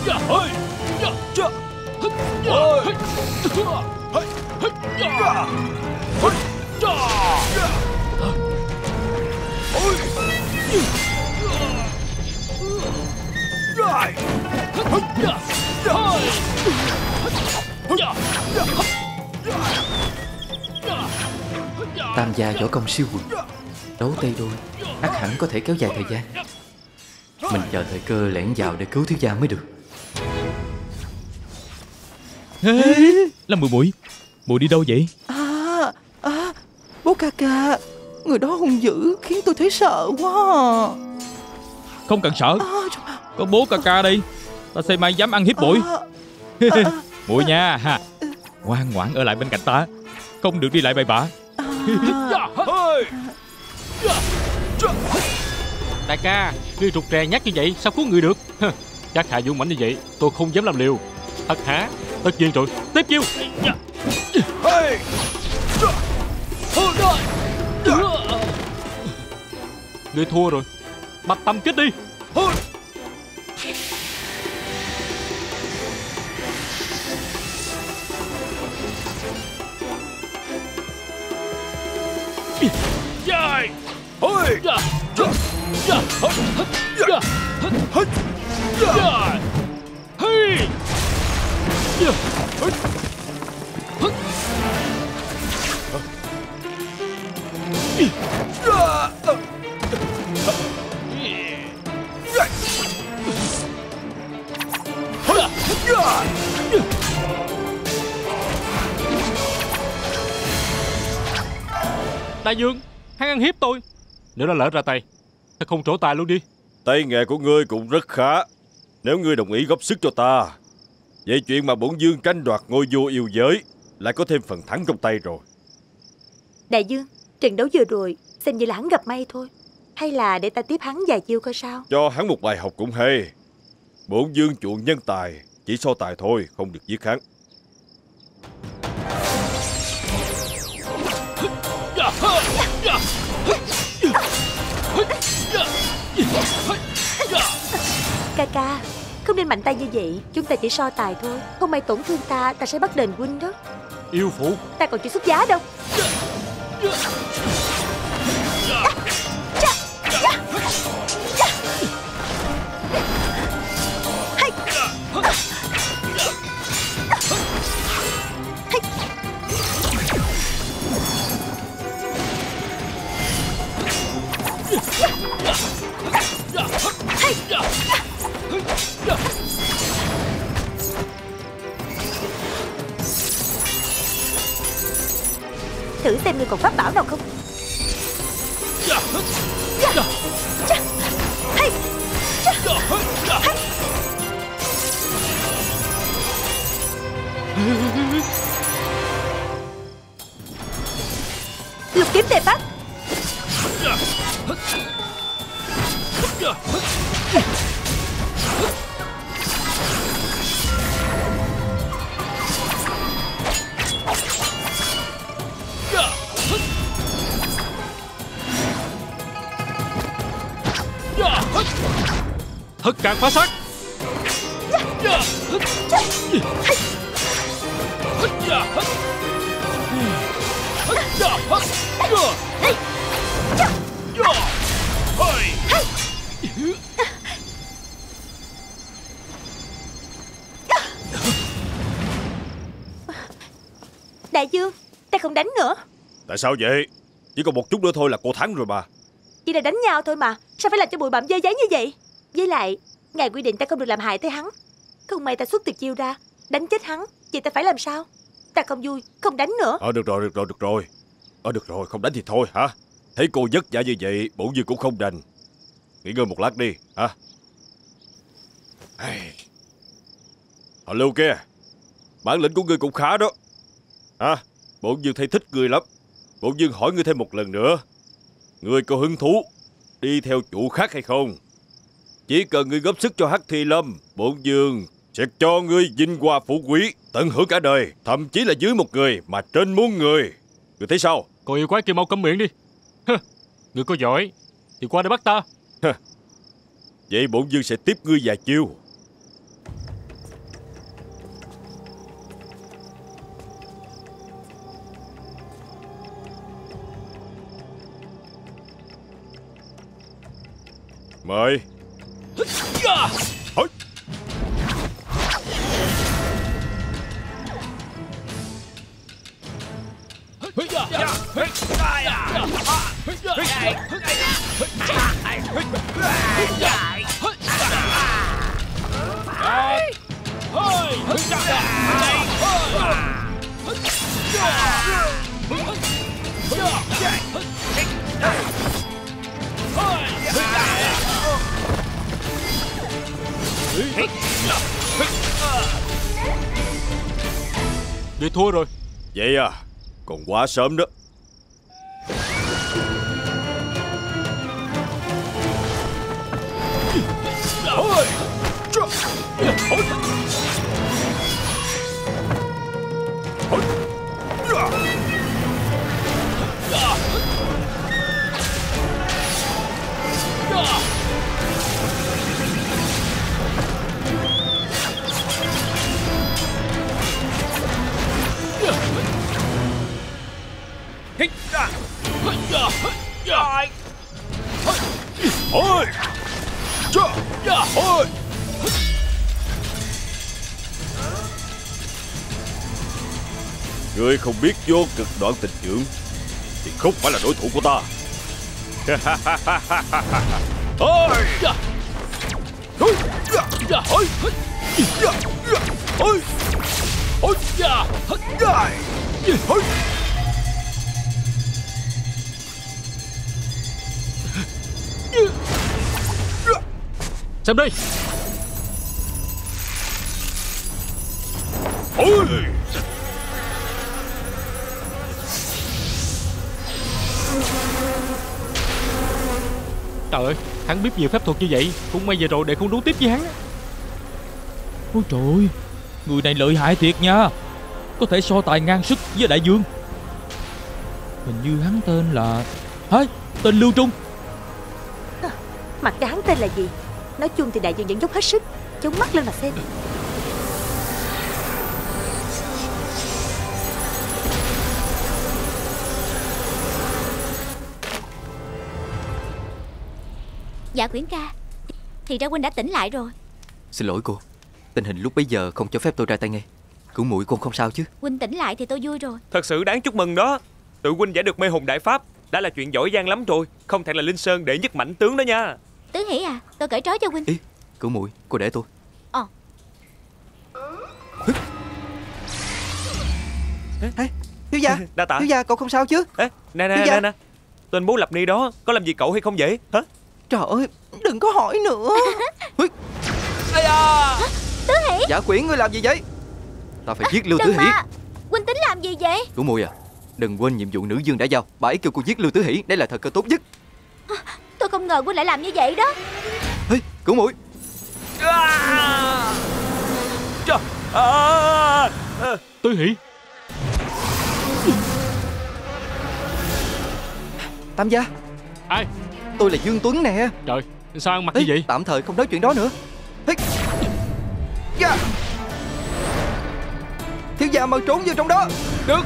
Tam gia võ công siêu quần, đấu tay đôi ắt hẳn có thể kéo dài thời gian. Mình chờ thời cơ lẻn vào để cứu thiếu gia mới được. Là muội đi đâu vậy? Bố ca ca, người đó hung dữ khiến tôi thấy sợ quá. Không cần sợ, có bố ca ca đây, ta xem ai dám ăn hiếp muội. Muội nha ha, ngoan ngoãn ở lại bên cạnh ta, không được đi lại bậy bạ. Đại ca, ngươi rụt rè nhát như vậy sao cứu người được? Các hạ dũng mãnh như vậy tôi không dám làm liều. Thật hả? Tất nhiên rồi, tiếp chiêu. Ngươi thua rồi, bạch tâm kích đi. Đại vương, hắn ăn hiếp tôi. Nếu nó lỡ ra tay, ta không trổ tài luôn đi. Tay nghề của ngươi cũng rất khá. Nếu ngươi đồng ý góp sức cho ta, vậy chuyện mà bổn vương tranh đoạt ngôi vua yêu giới lại có thêm phần thắng trong tay rồi. Đại vương, trận đấu vừa rồi xem như là hắn gặp may thôi. Hay là để ta tiếp hắn vài chiêu coi sao? Cho hắn một bài học cũng hay. Bổn vương chuộng nhân tài, chỉ so tài thôi, không được giết hắn. Ca ca, không nên mạnh tay như vậy. Chúng ta chỉ so tài thôi. Không may tổn thương ta sẽ bắt đền huynh đó. Yêu phụ, ta còn chưa xuất giá đâu. Thử xem ngươi còn pháp bảo nào không. Lục kiếm tề pháp. Thất càn phá sát. Đại vương, ta không đánh nữa. Tại sao vậy? Chỉ còn một chút nữa thôi là cô thắng rồi mà. Chỉ là đánh nhau thôi mà, sao phải làm cho bụi bặm dơ giấy như vậy? Với lại, ngài quy định ta không được làm hại tới hắn. Không may ta xuất tuyệt chiêu ra, đánh chết hắn, vậy ta phải làm sao? Ta không vui, không đánh nữa. Được rồi. Được rồi, không đánh thì thôi hả? Thấy cô vất vả như vậy, bổn vương cũng không đành. Nghỉ ngơi một lát đi hả? Họ Lưu kia, bản lĩnh của ngươi cũng khá đó. Hả? Bổn vương thấy thích ngươi lắm. Bổn vương hỏi ngươi thêm một lần nữa, ngươi có hứng thú đi theo chủ khác hay không? Chỉ cần ngươi góp sức cho Hắc Thi Lâm, bổn vương sẽ cho ngươi vinh hoa phú quý, tận hưởng cả đời, thậm chí là dưới một người mà trên muôn người. Ngươi thấy sao? Còn yêu quái kia mau câm miệng đi. Ngươi có giỏi thì qua đây bắt ta. Vậy bổn vương sẽ tiếp ngươi vài chiêu. Mời. Hối. Vậy thua rồi. Vậy à? Còn quá sớm đó. Ôi! Ôi! Ngươi không biết vô cực đoạn tình trưởng thì không phải là đối thủ của ta. Ôi! Ôi! Ôi! Ôi! Ôi! Xem đây. Ôi! Trời ơi, hắn biết nhiều phép thuật như vậy, cũng may về rồi để không đấu tiếp với hắn. Ôi trời ơi, người này lợi hại thiệt nha. Có thể so tài ngang sức với đại vương. Hình như hắn tên là... tên Lưu Trung. Mặc cho hắn tên là gì, nói chung thì đại vương vẫn dốc hết sức. Chống mắt lên mà xem. Dạ Quyển ca, thì ra huynh đã tỉnh lại rồi. Xin lỗi cô, tình hình lúc bấy giờ không cho phép tôi ra tay ngay. Cửu muội cô không sao chứ? Huynh tỉnh lại thì tôi vui rồi. Thật sự đáng chúc mừng đó. Tự huynh giải được mê hồn đại pháp đã là chuyện giỏi giang lắm rồi. Không thể là Linh Sơn đệ nhất mãnh tướng đó nha. Tứ Hỷ à, tôi cởi trói cho huynh. Ý, Cửu muội, cô để tôi. Thiếu gia, Đa tạ. thiếu gia cậu không sao chứ? Ê, nè, tên bố Lập Ni đó có làm gì cậu hay không vậy hả? Trời ơi, đừng có hỏi nữa. Tứ Hỷ, Giả quyển, ngươi làm gì vậy? Ta phải giết Lưu Tứ đừng Hỷ. mà. Huynh tính làm gì vậy? Cửu muội à, đừng quên nhiệm vụ nữ dương đã giao. Bà ấy kêu cô giết Lưu Tứ Hỷ, đây là thời cơ tốt nhất. Tôi không ngờ huynh lại làm như vậy đó. Ê, Cửu muội. Tứ Hỷ. Tam gia, Ai? tôi là Dương Tuấn nè. Trời, sao ăn mặc Ê, như vậy? tạm thời không nói chuyện đó nữa. Ê. Dạ. Thiếu gia mau trốn vô trong đó. Được.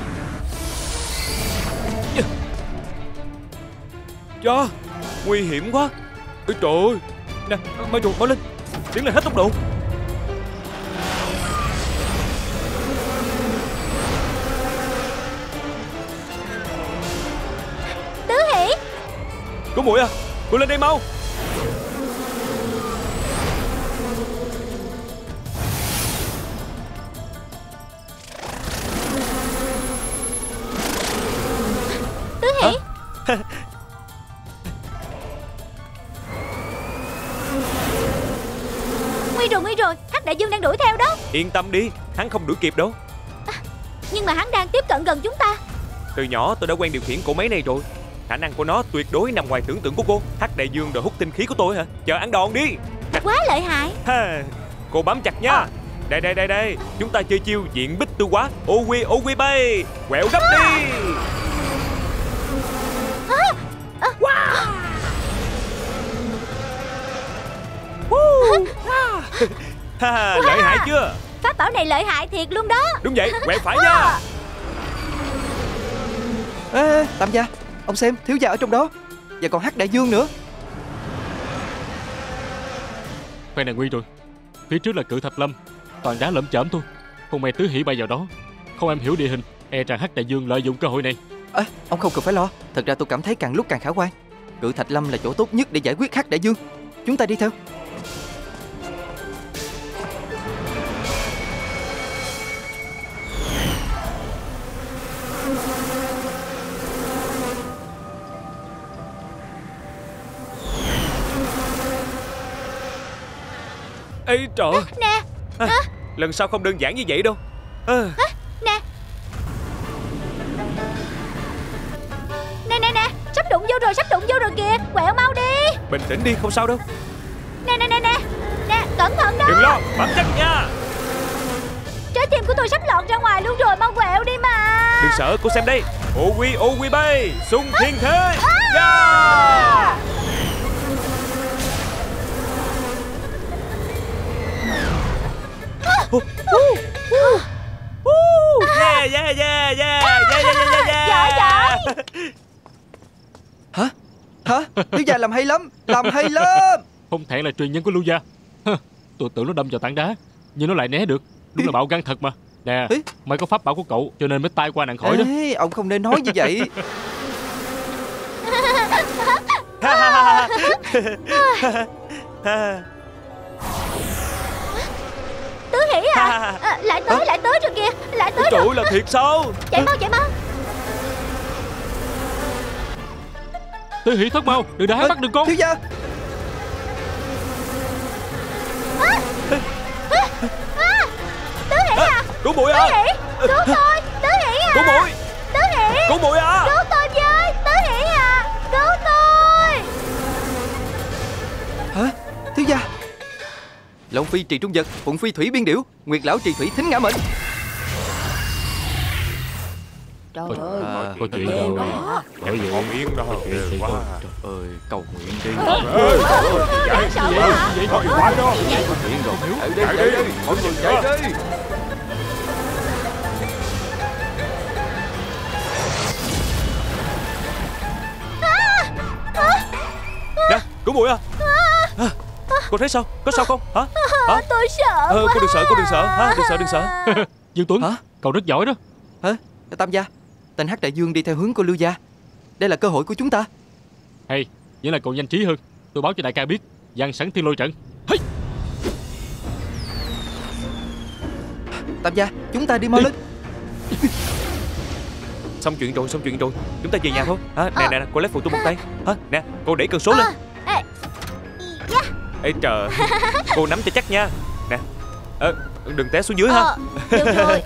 Cho, nguy hiểm quá. Ôi trời ơi. Nè, mau lên. Tiến lên hết tốc độ. Tứ Hỷ, Cô muội à, cô lên đây mau. Tứ Hỷ. Nguy rồi, Hắc Đại Dương đang đuổi theo đó. Yên tâm đi, hắn không đuổi kịp đâu. Nhưng mà hắn đang tiếp cận gần chúng ta. Từ nhỏ tôi đã quen điều khiển cỗ máy này rồi. Khả năng của nó tuyệt đối nằm ngoài tưởng tượng của cô. Hắc Đại Dương đòi hút tinh khí của tôi hả? Chờ ăn đòn đi. Quá lợi hại. Ha, cô bám chặt nha. Đây. Chúng ta chơi chiêu diện bích tư quá. Ô quy bay. Quẹo gấp đi. Ha, lợi hại chưa? Pháp bảo này lợi hại thiệt luôn đó. Đúng vậy, quẹo phải nha. Ê, Tam gia, ông xem, thiếu gia ở trong đó. Và còn Hắc Đại Dương nữa. Phen này nguy rồi. Phía trước là Cự Thạch Lâm, toàn đá lởm chởm thôi. Không may Tứ Hỷ bay vào đó. Không em hiểu địa hình, e rằng Hắc Đại Dương lợi dụng cơ hội này. Ông không cần phải lo. Thật ra tôi cảm thấy càng lúc càng khả quan. Cự Thạch Lâm là chỗ tốt nhất để giải quyết Hắc Đại Dương. Chúng ta đi theo. Ê trời. Nè. Lần sau không đơn giản như vậy đâu. Nè. Nè. Sắp đụng vô rồi kìa. Quẹo mau đi. Bình tĩnh đi, không sao đâu. Nè. Nè, cẩn thận đó. Đừng lo, bám chắc nha. Trái tim của tôi sắp lọt ra ngoài luôn rồi, mau quẹo đi mà. Đừng sợ, cô xem đây. Ô quy bay, xung thiên thế. Yeah. Giỏi. Hả? Lưu Gia làm hay lắm. Làm hay lắm. Không thể là truyền nhân của Lưu Gia. Tôi tưởng nó đâm vào tảng đá, nhưng nó lại né được. Đúng là bạo gan thật mà. Nè, mày có pháp bảo của cậu cho nên mới tai qua nạn khỏi đó. Ê, ông không nên nói như vậy. Tứ Hỷ à? Lại tới rồi kìa. Lại tới Trời rồi. ơi, là thiệt sao? Chạy mau. Tứ Hỷ thất mau, đừng để hắn bắt được con. Thiếu gia. Tứ Hỷ à? Cứu muội à? Cứu tôi. Tứ Hỷ à? Cứu muội. Tứ Hỷ. Cứu muội à? Cứu tôi với. Tứ Hỷ à? Cứu tôi. Hả? Thiếu gia. Long Phi trì trung vật, Phụng Phi thủy biên điểu, Nguyệt lão trì thủy thính ngã mệnh. Trời ơi, Có chuyện ghê rồi. quá. Bởi vì con Yến đó ghê quá. Trời ơi, cầu nguyện đi. Sợ quá hả? Thôi quá đó. Nguyện rồi. Chạy đi. Mọi người chạy đi. Nè, cứu muội à? Cô thấy sao? Có sao không? Hả? Tôi sợ quá. Cô đừng sợ. Ha, đừng sợ. Dương Tuấn, Hả? cậu rất giỏi đó. Hả? Tam gia, tên Hắc Đại Dương đi theo hướng của Lưu Gia. Đây là cơ hội của chúng ta. Hay, vẫn là cậu nhanh trí hơn. Tôi báo cho đại ca biết, dàn sẵn thiên lôi trận. Hey! Tam gia, chúng ta đi mau lên. Xong chuyện rồi. Chúng ta về nhà thôi. Nè, cô lấy phụ tôi một tay. Nè, cô đẩy cân số lên. Ê trời. Cô nắm cho chắc nha. Nè. Đừng té xuống dưới ha. Được rồi.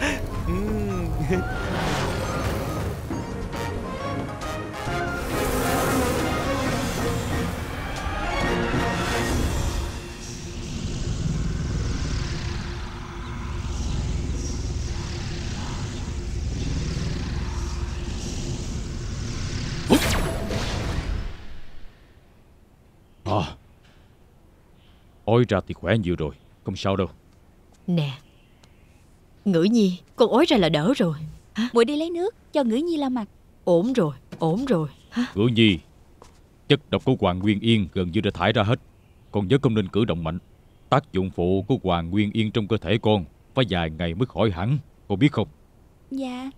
Ôi ra thì khỏe nhiều rồi, không sao đâu. Nè, Ngữ Nhi, con ói ra là đỡ rồi. Muội đi lấy nước cho Ngữ Nhi lau mặt. Ổn rồi. Ngữ Nhi, chất độc của Hoàng Nguyên Yên gần như đã thải ra hết. Con nhớ không nên cử động mạnh. Tác dụng phụ của Hoàng Nguyên Yên trong cơ thể con phải vài ngày mới khỏi hẳn, con biết không? Dạ.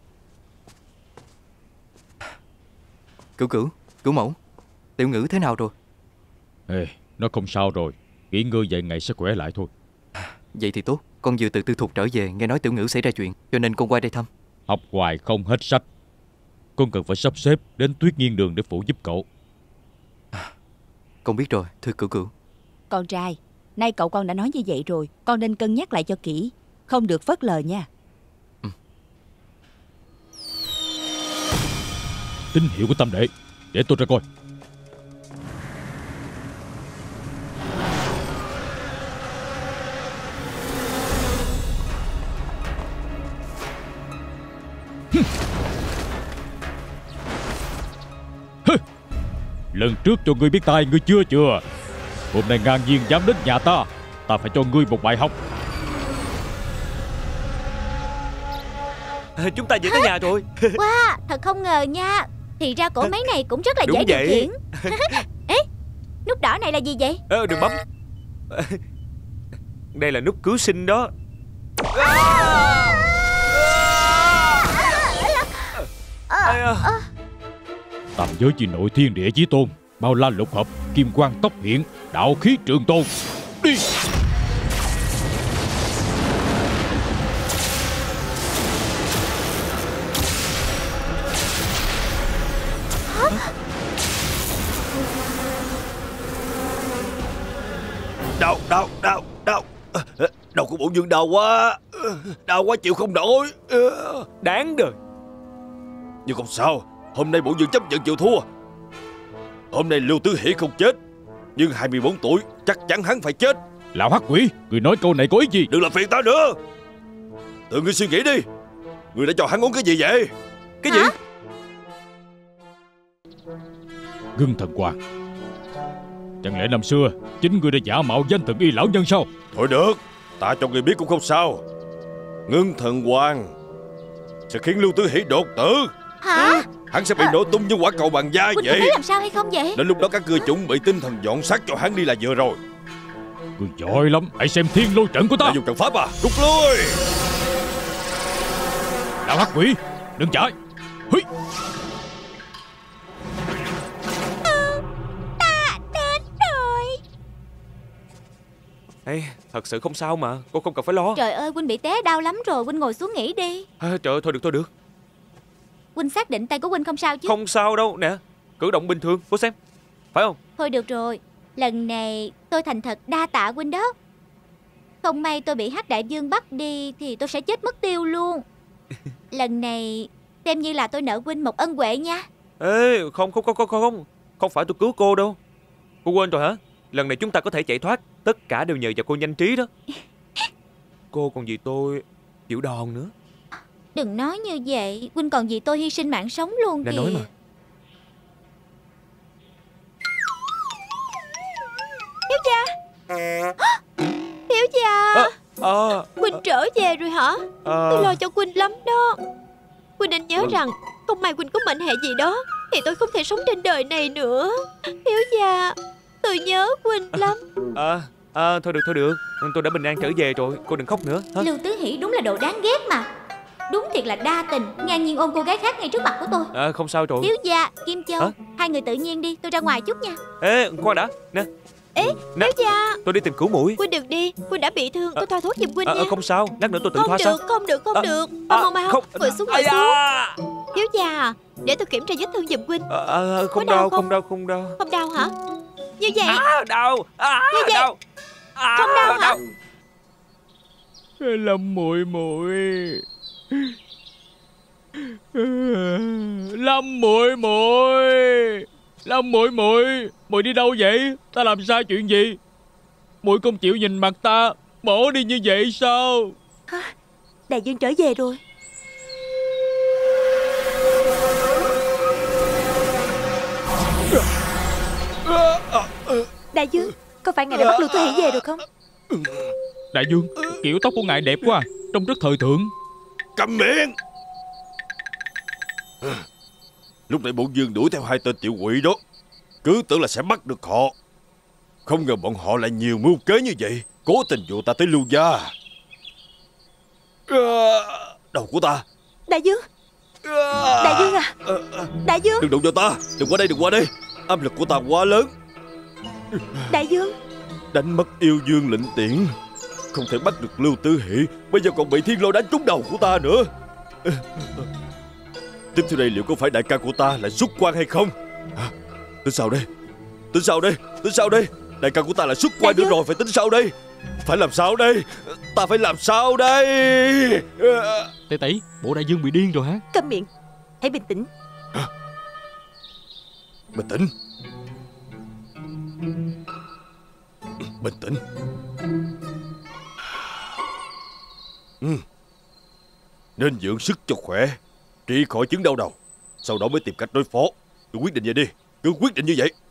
Cửu mẫu, Tiểu Ngữ thế nào rồi? Ê, nó không sao rồi, nghỉ ngơi vài ngày sẽ khỏe lại thôi. Vậy thì tốt. Con vừa từ Tư Thục trở về, nghe nói Tiểu Ngữ xảy ra chuyện, cho nên con qua đây thăm. Học hoài không hết sách. Con cần phải sắp xếp đến Tuyết Nghiên Đường để phụ giúp cậu. Con biết rồi, thưa Cửu. Con trai, nay cậu con đã nói như vậy rồi, con nên cân nhắc lại cho kỹ, không được phớt lờ nha. Tín hiệu của Tam Đệ, để tôi ra coi. Lần trước cho ngươi biết tay, ngươi chưa. Hôm nay ngang nhiên dám đến nhà ta, ta phải cho ngươi một bài học. Chúng ta về tới nhà rồi. Wow, thật không ngờ nha. Thì ra cỗ máy này cũng rất là Đúng dễ điều vậy. khiển. Ê, nút đỏ này là gì vậy? Đừng bấm. Đây là nút cứu sinh đó. Tam giới chi nội, thiên địa chí tôn, bao la lục hợp, kim quang tốc hiện, đạo khí trường tôn. Đi. Đau đầu của Bổn Dương đau quá chịu không nổi. Đáng đời. Nhưng không sao, hôm nay Bổn Dương chấp nhận chịu thua. Hôm nay Lưu Tứ Hỷ không chết, nhưng 24 tuổi chắc chắn hắn phải chết. Lão hắc quỷ, người nói câu này có ý gì? Đừng làm phiền ta nữa. Tự ngươi suy nghĩ đi. Ngươi đã cho hắn uống cái gì vậy? Cái gì? Ngưng thần hoàng. Chẳng lẽ năm xưa chính ngươi đã giả mạo danh thần y lão nhân sao? Thôi được, ta cho ngươi biết cũng không sao. Ngưng thần hoàng sẽ khiến Lưu Tứ Hỷ đột tử. Hả? Hắn sẽ bị nổ tung như quả cầu bằng da Huynh vậy. có thấy làm sao hay không vậy? Đến lúc đó các ngươi chuẩn bị tinh thần dọn xác cho hắn đi là vừa rồi. Ngươi giỏi lắm, hãy xem thiên lôi trận của ta. Đã dùng trận pháp à? Rút lui. Lão hắc quỷ, đừng chạy. Hí. Ta đến rồi. Ê, thật sự không sao mà, cô không cần phải lo. Trời ơi, Huynh bị té đau lắm rồi, Huynh ngồi xuống nghỉ đi. Trời ơi, thôi được. Huynh xác định tay của Huynh không sao chứ? Không sao đâu, nè. Cử động bình thường, cô xem. Phải không? Thôi được rồi, lần này tôi thành thật đa tạ Huynh đó. Không may tôi bị Hắc Đại Dương bắt đi thì tôi sẽ chết mất tiêu luôn. Lần này xem như là tôi nợ Huynh một ân huệ nha. Ê, không phải tôi cứu cô đâu. Cô quên rồi hả? Lần này chúng ta có thể chạy thoát. Tất cả đều nhờ vào cô nhanh trí đó. Cô còn vì tôi chịu đòn nữa. Đừng nói như vậy, Huynh còn vì tôi hy sinh mạng sống luôn Nè kìa. nói mà. Thiếu gia. Thiếu gia. Huynh trở về rồi hả? Tôi lo cho Huynh lắm đó. Huynh nên nhớ rằng không may Huynh có mệnh hệ gì đó thì tôi không thể sống trên đời này nữa. Thiếu gia, tôi nhớ Huynh lắm. Thôi được. Tôi đã bình an trở về rồi. Cô đừng khóc nữa hả? Lưu Tứ Hỷ đúng là đồ đáng ghét mà. Đúng thiệt là đa tình, ngang nhiên ôm cô gái khác ngay trước mặt của tôi. Không sao rồi. Thiếu gia, Kim Châu, hai người tự nhiên đi, tôi ra ngoài chút nha. Ê, khoan đã. Nè. Thiếu gia, Tôi đi tìm cứu muội. Huynh đừng đi, Huynh đã bị thương, tôi thoa thuốc giùm Huynh nha. Không sao, lát nữa tôi tự thoa sao? Không được. Mau, ngồi xuống. Thiếu gia, để tôi kiểm tra vết thương giùm Huynh. Không đau. Không đau hả? Như vậy. Đau. Như vậy. Đau. Không đau hả? Lâm muội. Lâm muội, muội đi đâu vậy? Ta làm sai chuyện gì? Muội không chịu nhìn mặt ta, bỏ đi như vậy sao? Đại Dương trở về rồi. Đại Dương, có phải ngài đã bắt Lưu Tứ Hỷ về rồi không? Đại Dương, kiểu tóc của ngài đẹp quá, trông rất thời thượng. Câm miệng. Lúc nãy Bổn Dương đuổi theo hai tên tiểu quỷ đó, cứ tưởng là sẽ bắt được họ. Không ngờ bọn họ lại nhiều mưu kế như vậy, cố tình dụ ta tới Lưu gia. Đầu của ta. Đại Dương. Đại Dương à. Đại Dương. Đừng đụng vào ta. Đừng qua đây. Áp lực của ta quá lớn. Đại Dương. Đánh mất yêu dương lệnh tiễn, không thể bắt được Lưu Tứ Hỷ, bây giờ còn bị thiên lôi đánh trúng đầu của ta nữa. Tiếp theo đây liệu có phải đại ca của ta lại xuất quan hay không? Tính sao đây? Đại ca của ta lại xuất quan nữa rồi, phải tính sao đây? Phải làm sao đây? Ta phải làm sao đây? Tỷ tỷ, bộ Đại Dương bị điên rồi hả? Câm miệng. Hãy bình tĩnh. Bình tĩnh. Nên dưỡng sức cho khỏe, trị khỏi chứng đau đầu, sau đó mới tìm cách đối phó. Cứ quyết định vậy đi. Cứ quyết định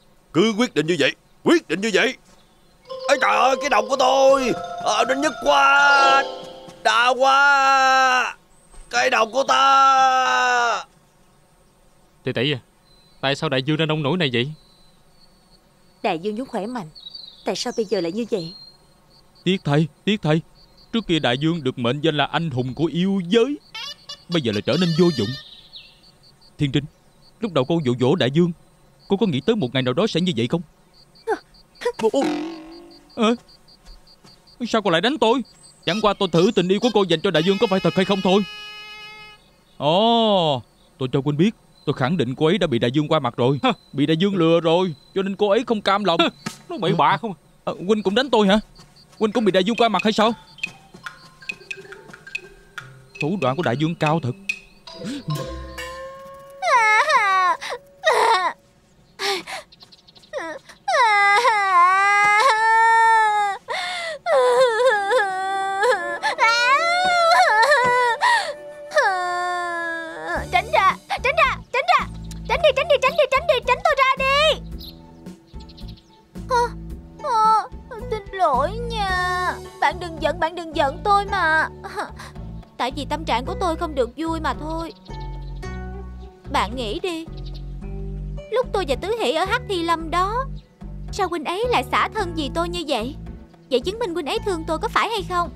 như vậy. Ây trời ơi, cái đầu của tôi nó nhức quá, đau quá. Cái đầu của ta. Tỷ tỷ à, tại sao Đại Dương ra nông nổi này vậy? Đại Dương vốn khỏe mạnh, tại sao bây giờ lại như vậy? Tiếc thay. Trước kia đại vương được mệnh danh là anh hùng của yêu giới, bây giờ là trở nên vô dụng. Thiên Trinh, lúc đầu cô dụ dỗ đại vương, cô có nghĩ tới một ngày nào đó sẽ như vậy không? Sao cô lại đánh tôi? Chẳng qua tôi thử tình yêu của cô dành cho đại vương có phải thật hay không thôi. Ồ, tôi cho Quynh biết, tôi khẳng định cô ấy đã bị đại vương qua mặt rồi. Bị đại vương lừa rồi, cho nên cô ấy không cam lòng. Nó bậy bạ không? Quynh cũng đánh tôi hả? Quynh cũng bị đại vương qua mặt hay sao? Thủ đoạn của đại vương cao thật. Tránh tôi ra đi. Xin lỗi nha. Bạn đừng giận tôi mà. Tại vì tâm trạng của tôi không được vui mà thôi. Bạn nghĩ đi, lúc tôi và Tứ Hỷ ở Hắc Thi Lâm đó, sao huynh ấy lại xả thân vì tôi như vậy? Vậy chứng minh huynh ấy thương tôi có phải hay không?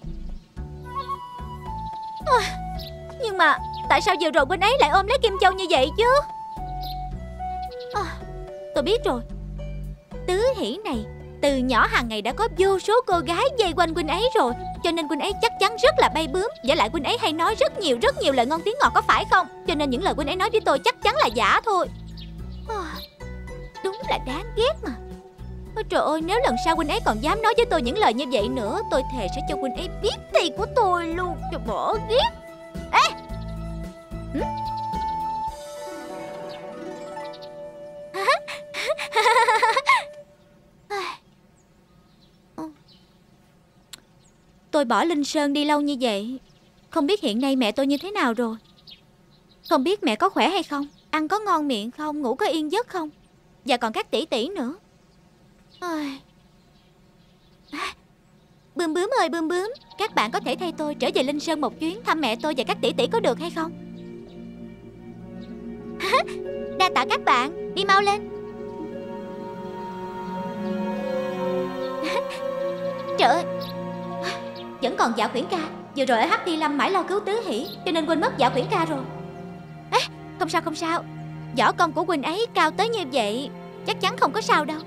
Nhưng mà tại sao vừa rồi huynh ấy lại ôm lấy Kim Châu như vậy chứ? Tôi biết rồi. Tứ Hỷ này từ nhỏ hàng ngày đã có vô số cô gái vây quanh huynh ấy rồi, cho nên huynh ấy chắc chắn rất là bay bướm. Và lại huynh ấy hay nói rất nhiều lời ngon tiếng ngọt, có phải không? Cho nên những lời huynh ấy nói với tôi chắc chắn là giả thôi. Đúng là đáng ghét mà. Trời ơi, nếu lần sau huynh ấy còn dám nói với tôi những lời như vậy nữa, tôi thề sẽ cho huynh ấy biết tiền của tôi luôn. Trời, bỏ ghét. Ê! Tôi bỏ Linh Sơn đi lâu như vậy, không biết hiện nay mẹ tôi như thế nào rồi. Không biết mẹ có khỏe hay không, ăn có ngon miệng không, ngủ có yên giấc không. Và còn các tỷ tỷ nữa. Bươm bướm ơi bươm bướm, các bạn có thể thay tôi trở về Linh Sơn một chuyến thăm mẹ tôi và các tỷ tỷ có được hay không? Đa tạ các bạn, đi mau lên. Trời ơi, vẫn còn Dạ Khuyển ca. Vừa rồi ở Hắc Thi Lâm mãi lo cứu Tứ Hỷ, cho nên quên mất Dạ Khuyển ca rồi. Không sao. Võ công của huynh ấy cao tới như vậy, chắc chắn không có sao đâu.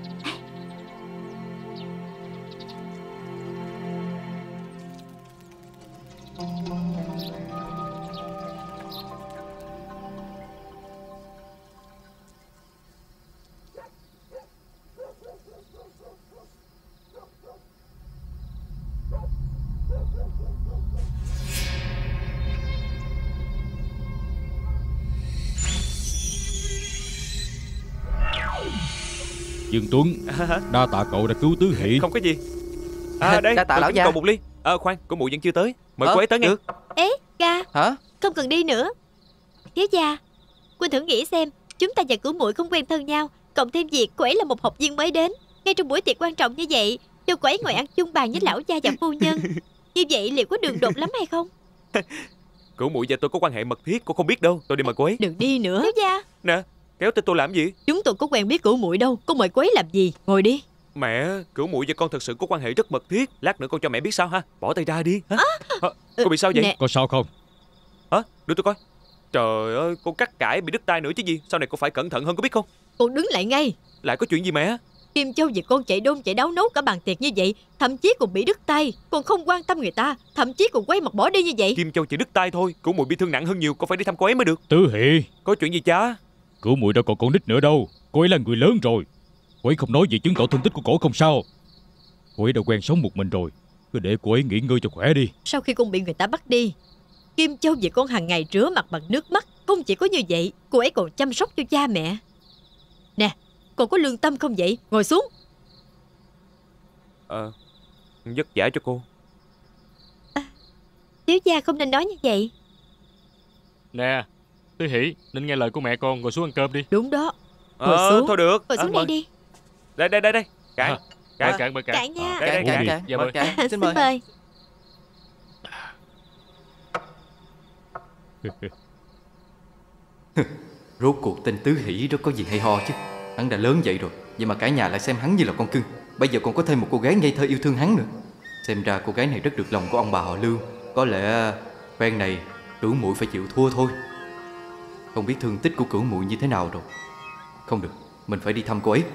Dương Tuấn, đa tạ cậu đã cứu Tứ Hỷ. Không có gì. Đây, đa tạ lão gia. còn một ly. Khoan, cô mụ vẫn chưa tới. Mời cô ấy tới nghe. Ê, ca. Hả? Không cần đi nữa. Thiếu gia, Quynh thử nghĩ xem, chúng ta và cửu muội không quen thân nhau, cộng thêm việc cô ấy là một học viên mới đến, ngay trong buổi tiệc quan trọng như vậy, cho cô ấy ngồi ăn chung bàn với lão gia và phu nhân, như vậy liệu có đường đột lắm hay không? Cửu muội và tôi có quan hệ mật thiết, cô không biết đâu. Tôi đi mời cô ấy. Đừng đi nữa. Thiếu gia. Nè, kéo tên tôi làm gì? Chúng tôi có quen biết cửu muội đâu, có mời cô ấy làm gì? Ngồi đi. Mẹ, cửu muội và con thật sự có quan hệ rất mật thiết. Lát nữa con cho mẹ biết sao ha. Bỏ tay ra đi. Cô bị sao vậy? Nè. Có sao không? Hả? Đưa tôi coi. Trời ơi, cô cắt cải bị đứt tay nữa chứ gì. Sau này cô phải cẩn thận hơn, có biết không? Cô đứng lại ngay. Lại có chuyện gì mẹ? Kim Châu vì con chạy đôn chạy đáo nấu cả bàn tiệc như vậy, thậm chí còn bị đứt tay, còn không quan tâm người ta, thậm chí còn quay mặt bỏ đi như vậy. Kim Châu chỉ đứt tay thôi, cửu muội bị thương nặng hơn nhiều, con phải đi thăm cô ấy mới được. Tứ Hỷ, Có chuyện gì cha? cửu muội đâu còn con nít nữa đâu. Cô ấy là người lớn rồi. Cô ấy không nói gì chứng tỏ thương tích của cổ không sao. Cô ấy đã quen sống một mình rồi, cứ để cô ấy nghỉ ngơi cho khỏe đi. Sau khi con bị người ta bắt đi, Kim Châu vì con hàng ngày rửa mặt bằng nước mắt. Không chỉ có như vậy, cô ấy còn chăm sóc cho cha mẹ. Nè, còn có lương tâm không vậy? Ngồi xuống. Vất vả cho cô. Thiếu gia không nên nói như vậy. Nè, Tứ Hỷ, nên nghe lời của mẹ con, ngồi xuống ăn cơm đi. Đúng đó. Ngồi xuống. Thôi được. Ngồi xuống đây đi. Đây. Cạn. Mời cạn. Cạn nha. Đây. Cạn. Dạ mời. Cạn. Xin Xin mời. mời. Rốt cuộc tên Tứ Hỷ đó có gì hay ho chứ. Hắn đã lớn vậy rồi, vậy mà cả nhà lại xem hắn như là con cưng. Bây giờ còn có thêm một cô gái ngây thơ yêu thương hắn nữa. Xem ra cô gái này rất được lòng của ông bà họ Lưu. Có lẽ phen này Cửu muội phải chịu thua thôi. Không biết thương tích của Cửu muội như thế nào rồi. Không được, mình phải đi thăm cô ấy.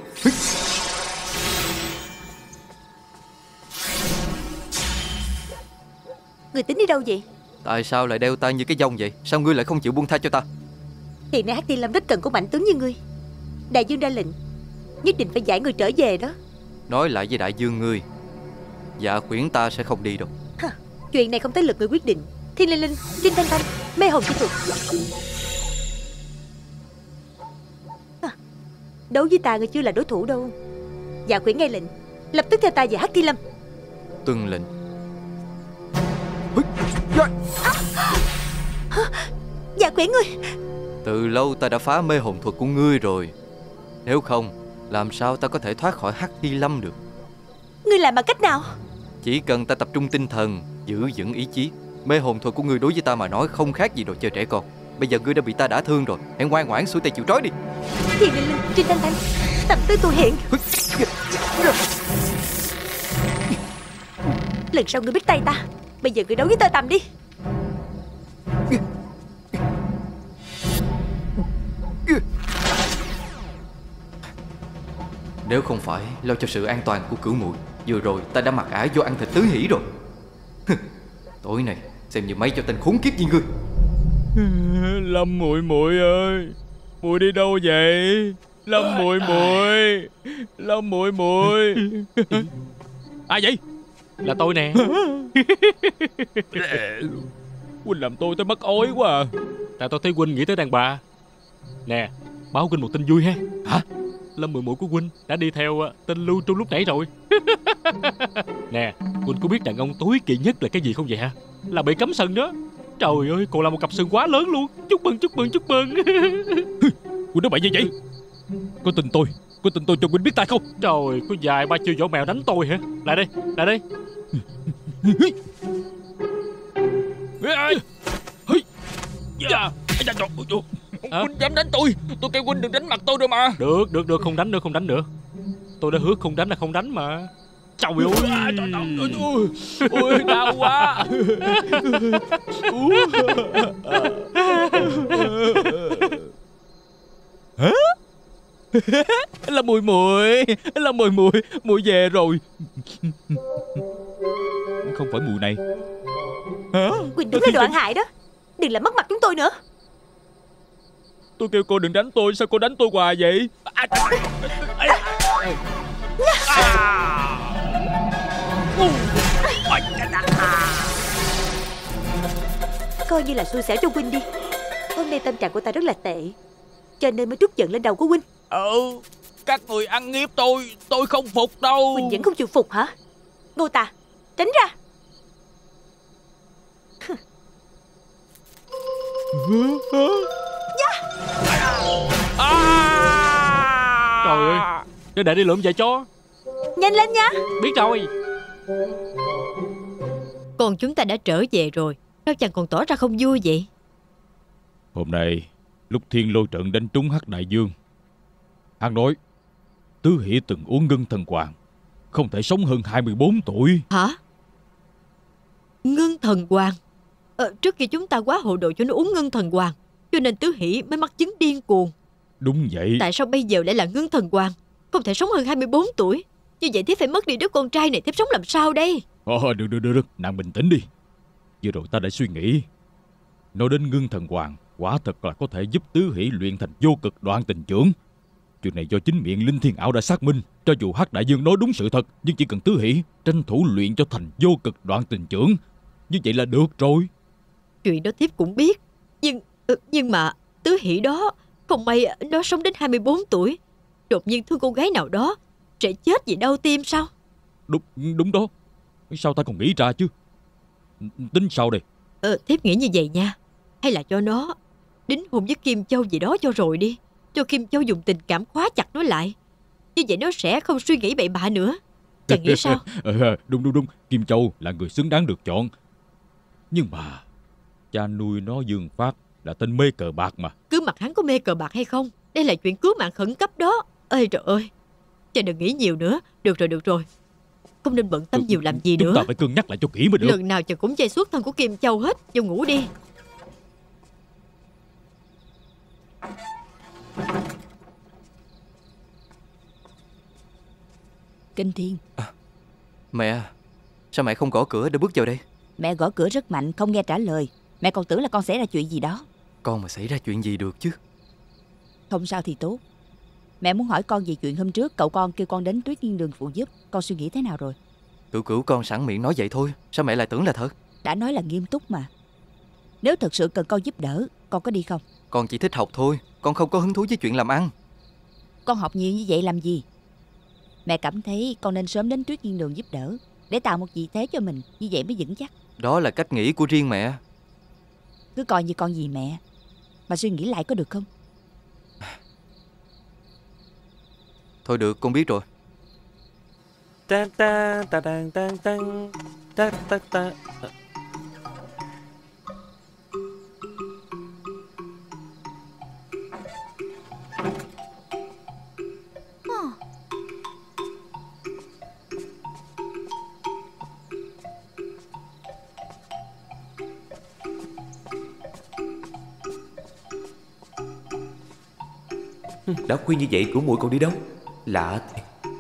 Người tính đi đâu vậy? Tại sao lại đeo tay như cái dông vậy? Sao ngươi lại không chịu buông tha cho ta? Hiện nay Hắc Tiên Lâm rất cần của mạnh tướng như ngươi. Đại dương ra lệnh, nhất định phải giải người trở về đó. Nói lại với đại dương ngươi, Dạ Khuyển ta sẽ không đi đâu. Chuyện này không tới lượt người quyết định. Thiên Linh Linh, Trinh Thanh Thanh, Mê Hồn Chi Thuật. Đấu với ta người chưa là đối thủ đâu. Dạ Khuyển nghe lệnh, lập tức theo ta về Hắc Tiên Lâm. Tuân lệnh. Dạ Khuyển ngươi. Từ lâu ta đã phá mê hồn thuật của ngươi rồi. Nếu không, làm sao ta có thể thoát khỏi Hắc Thi Lâm được? Ngươi làm bằng cách nào? Chỉ cần ta tập trung tinh thần, giữ vững ý chí. Mê hồn thuật của ngươi đối với ta mà nói không khác gì đồ chơi trẻ con. Bây giờ ngươi đã bị ta đả thương rồi, hãy ngoan ngoãn xuôi tay chịu trói đi. Thiên Linh Linh, Trinh Thanh Thanh, tầm tư tu hiện. Lần sau ngươi biết tay ta. Bây giờ ngươi đấu với tơ tằm đi. Nếu không phải lo cho sự an toàn của Cửu muội, vừa rồi ta đã mặc ả vô ăn thịt Tứ Hỷ rồi. Tối nay xem như mấy cho tên khốn kiếp như ngươi. Lâm muội muội ơi, muội đi đâu vậy? Lâm muội muội, Lâm muội muội. Ai vậy? Là tôi nè. Huynh làm tôi tới mất ói quá à. Tại tôi thấy huynh nghĩ tới đàn bà. Nè, báo huynh một tin vui ha. Hả? Lâm muội muội của huynh đã đi theo tên Lưu trong lúc nãy rồi. Nè, huynh có biết đàn ông tối kỵ nhất là cái gì không vậy hả? Là bị cấm sừng đó. Trời ơi, còn là một cặp sừng quá lớn luôn. Chúc mừng, chúc mừng, chúc mừng. Huynh nói bậy như vậy. Có tin tôi cho huynh biết tay không? Trời, có vài ba chiêu võ mèo đánh tôi hả? Lại đây, lại đây. Huynh dám đánh tôi kêu huynh đừng đánh mặt tôi rồi mà. Được, không đánh nữa, không đánh nữa. Tôi đã hứa không đánh là không đánh mà. Trời ơi, ôi đau quá. Hả? Là mùi về rồi. Không phải mùi này. Hả? Quỳnh đúng là đồ ăn hại đó. Đừng làm mất mặt chúng tôi nữa. Tôi kêu cô đừng đánh tôi, sao cô đánh tôi hoài vậy? Coi như là xui xẻo cho Huynh đi. Hôm nay tâm trạng của ta rất là tệ, cho nên mới trút giận lên đầu của Huynh. Các người ăn hiếp tôi không phục đâu. Huynh vẫn không chịu phục hả? Ngô Tà, tránh ra. Trời ơi, để đi lượm vài chó. Nhanh lên nha. Biết rồi. Còn chúng ta đã trở về rồi, sao chàng còn tỏ ra không vui vậy? Hôm nay lúc Thiên Lôi trận đánh trúng Hắc Đại Dương, hắn nói Tứ Hỷ từng uống ngân thần hoàng, không thể sống hơn 24 tuổi. Hả? Ngân thần hoàng? Trước kia chúng ta quá hồ đồ cho nó uống ngân thần hoàng, cho nên Tứ Hỷ mới mắc chứng điên cuồng. Đúng vậy. Tại sao bây giờ lại là ngân thần hoàng, không thể sống hơn 24 tuổi? Như vậy thiếp phải mất đi đứa con trai này, thiếp sống làm sao đây? Được, nàng bình tĩnh đi. Vừa rồi ta đã suy nghĩ, nói đến ngân thần hoàng, quả thật là có thể giúp Tứ Hỷ luyện thành vô cực đoạn tình trưởng. Chuyện này do chính miệng Linh Thiên Ảo đã xác minh. Cho dù Hắc Đại Dương nói đúng sự thật, nhưng chỉ cần Tứ Hỷ tranh thủ luyện cho thành vô cực đoạn tình trưởng, như vậy là được rồi. Chuyện đó thiếp cũng biết, nhưng mà Tứ Hỷ đó không may nó sống đến 24 tuổi, đột nhiên thương cô gái nào đó, sẽ chết vì đau tim sao? Đúng đó. Sao ta còn nghĩ ra chứ? Tính sao đây? Thiếp nghĩ như vậy nha. Hay là cho nó đính hôn với Kim Châu gì đó cho rồi đi. Cho Kim Châu dùng tình cảm khóa chặt nó lại. Như vậy nó sẽ không suy nghĩ bậy bạ nữa. Chàng nghĩ sao? Đúng. Kim Châu là người xứng đáng được chọn. Nhưng mà cha nuôi nó Dương Phát là tên mê cờ bạc mà. Cứ mặc hắn có mê cờ bạc hay không, đây là chuyện cứu mạng khẩn cấp đó. Ơi trời ơi, chàng đừng nghĩ nhiều nữa. Được rồi. Không nên bận tâm nhiều làm gì nữa. Chúng ta phải cân nhắc lại cho kỹ mới được. Lần nào chàng cũng chơi suốt thân của Kim Châu hết. Vô ngủ đi. Kinh Thiên. Mẹ, sao mẹ không gõ cửa để bước vào đây? Mẹ gõ cửa rất mạnh, không nghe trả lời. Mẹ còn tưởng là con xảy ra chuyện gì đó. Con mà xảy ra chuyện gì được chứ? Không sao thì tốt. Mẹ muốn hỏi con về chuyện hôm trước cậu con kêu con đến Tuyết Nhiên Đường phụ giúp. Con suy nghĩ thế nào rồi? Cửu con sẵn miệng nói vậy thôi. Sao mẹ lại tưởng là thật? Đã nói là nghiêm túc mà. Nếu thật sự cần con giúp đỡ, con có đi không? Con chỉ thích học thôi. Con không có hứng thú với chuyện làm ăn. Con học nhiều như vậy làm gì? Mẹ cảm thấy con nên sớm đến Tuyết Nhiên Đường giúp đỡ, để tạo một vị thế cho mình. Như vậy mới vững chắc. Đó là cách nghĩ của riêng mẹ. Cứ coi như con gì mẹ. Mà suy nghĩ lại có được không? Thôi được, con biết rồi. Ta ta ta ta ta ta ta ta ta. Đã khuya như vậy Cửu muội còn đi đâu? Lạ thiệt.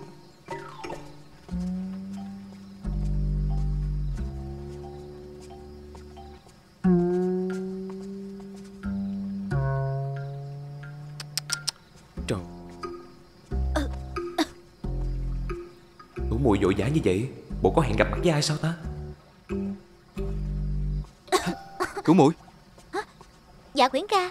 Trời. Cửu muội vội vã như vậy, bộ có hẹn gặp mặt với ai sao ta? Cửu muội. Dạ Quyển ca.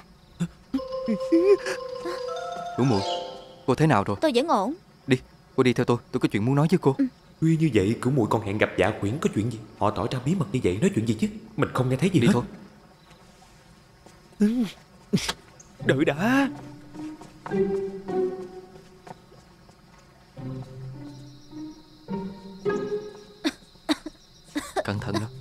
Cửu muội, cô thế nào rồi? Tôi vẫn ổn. Đi, cô đi theo tôi có chuyện muốn nói với cô. Khuya như vậy Cửu muội còn hẹn gặp Dạ Khuyển, có chuyện gì? Họ tỏ ra bí mật như vậy nói chuyện gì chứ? Mình không nghe thấy gì đi hết. thôi. Đợi đã. Cẩn thận đó.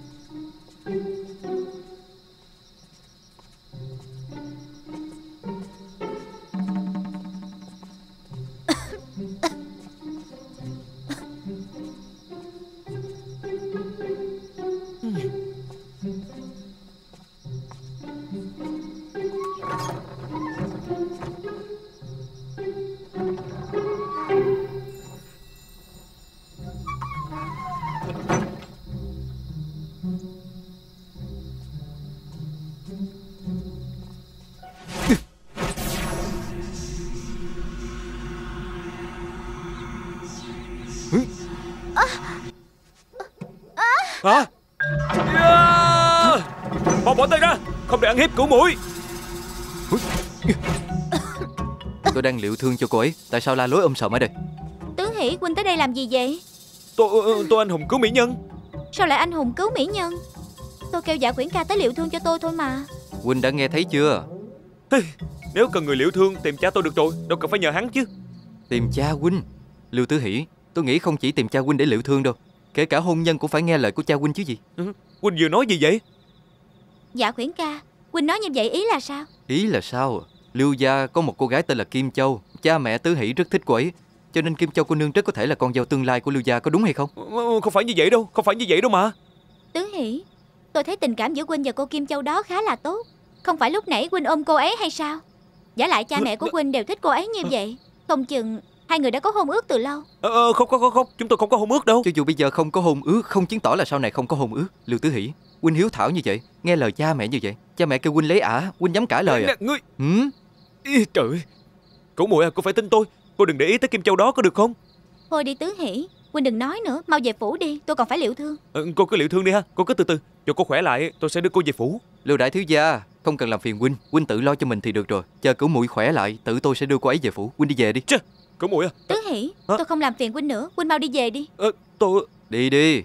Hả? Mau bỏ tay ra, không được ăn hiếp Cửu muội. Tôi đang liệu thương cho cô ấy. Tại sao la lối sòm ở đây? Tướng Hỷ, huynh tới đây làm gì vậy? Tôi anh hùng cứu mỹ nhân. Sao lại anh hùng cứu mỹ nhân? Tôi kêu Dạ Quyển ca tới liệu thương cho tôi thôi mà. Huynh đã nghe thấy chưa? Nếu cần người liệu thương tìm cha tôi được rồi, đâu cần phải nhờ hắn chứ. Tìm cha huynh? Lưu Tứ Hỷ, tôi nghĩ không chỉ tìm cha huynh để liệu thương đâu. Kể cả hôn nhân cũng phải nghe lời của cha huynh chứ gì. Huynh vừa nói gì vậy? Dạ Quyển ca, huynh nói như vậy ý là sao? Ý là sao? Lưu gia có một cô gái tên là Kim Châu. Cha mẹ Tứ Hỷ rất thích cô ấy, cho nên Kim Châu cô nương rất có thể là con dâu tương lai của Lưu gia, có đúng hay không? Không phải như vậy đâu, không phải như vậy đâu mà. Tướng Hỷ, tôi thấy tình cảm giữa huynh và cô Kim Châu đó khá là tốt. Không phải lúc nãy huynh ôm cô ấy hay sao? Giả lại cha mẹ của huynh đều thích cô ấy như vậy. Không chừng hai người đã có hôn ước từ lâu. Không, chúng tôi không có hôn ước đâu. Cho dù bây giờ không có hôn ước, không chứng tỏ là sau này không có hôn ước. Lưu Tứ Hỷ, huynh hiếu thảo như vậy, nghe lời cha mẹ như vậy, cha mẹ kêu huynh lấy ả, huynh dám cãi lời à? Ngươi. Trời ơi, Cửu muội à, cô phải tin tôi. Cô đừng để ý tới Kim Châu đó có được không? Thôi đi Tứ Hỷ, huynh đừng nói nữa, mau về phủ đi, tôi còn phải liệu thương. Cô cứ liệu thương đi ha, cô cứ từ từ, cho cô khỏe lại tôi sẽ đưa cô về phủ. Lưu đại thiếu gia, không cần làm phiền huynh, huynh tự lo cho mình thì được rồi. Chờ Cửu muội khỏe lại, tự tôi sẽ đưa cô ấy về phủ. Huynh đi về đi. Chứ, Cửu muội à. Tứ Hỷ, tôi không làm phiền huynh nữa, huynh mau đi về đi. Tôi... Đi đi.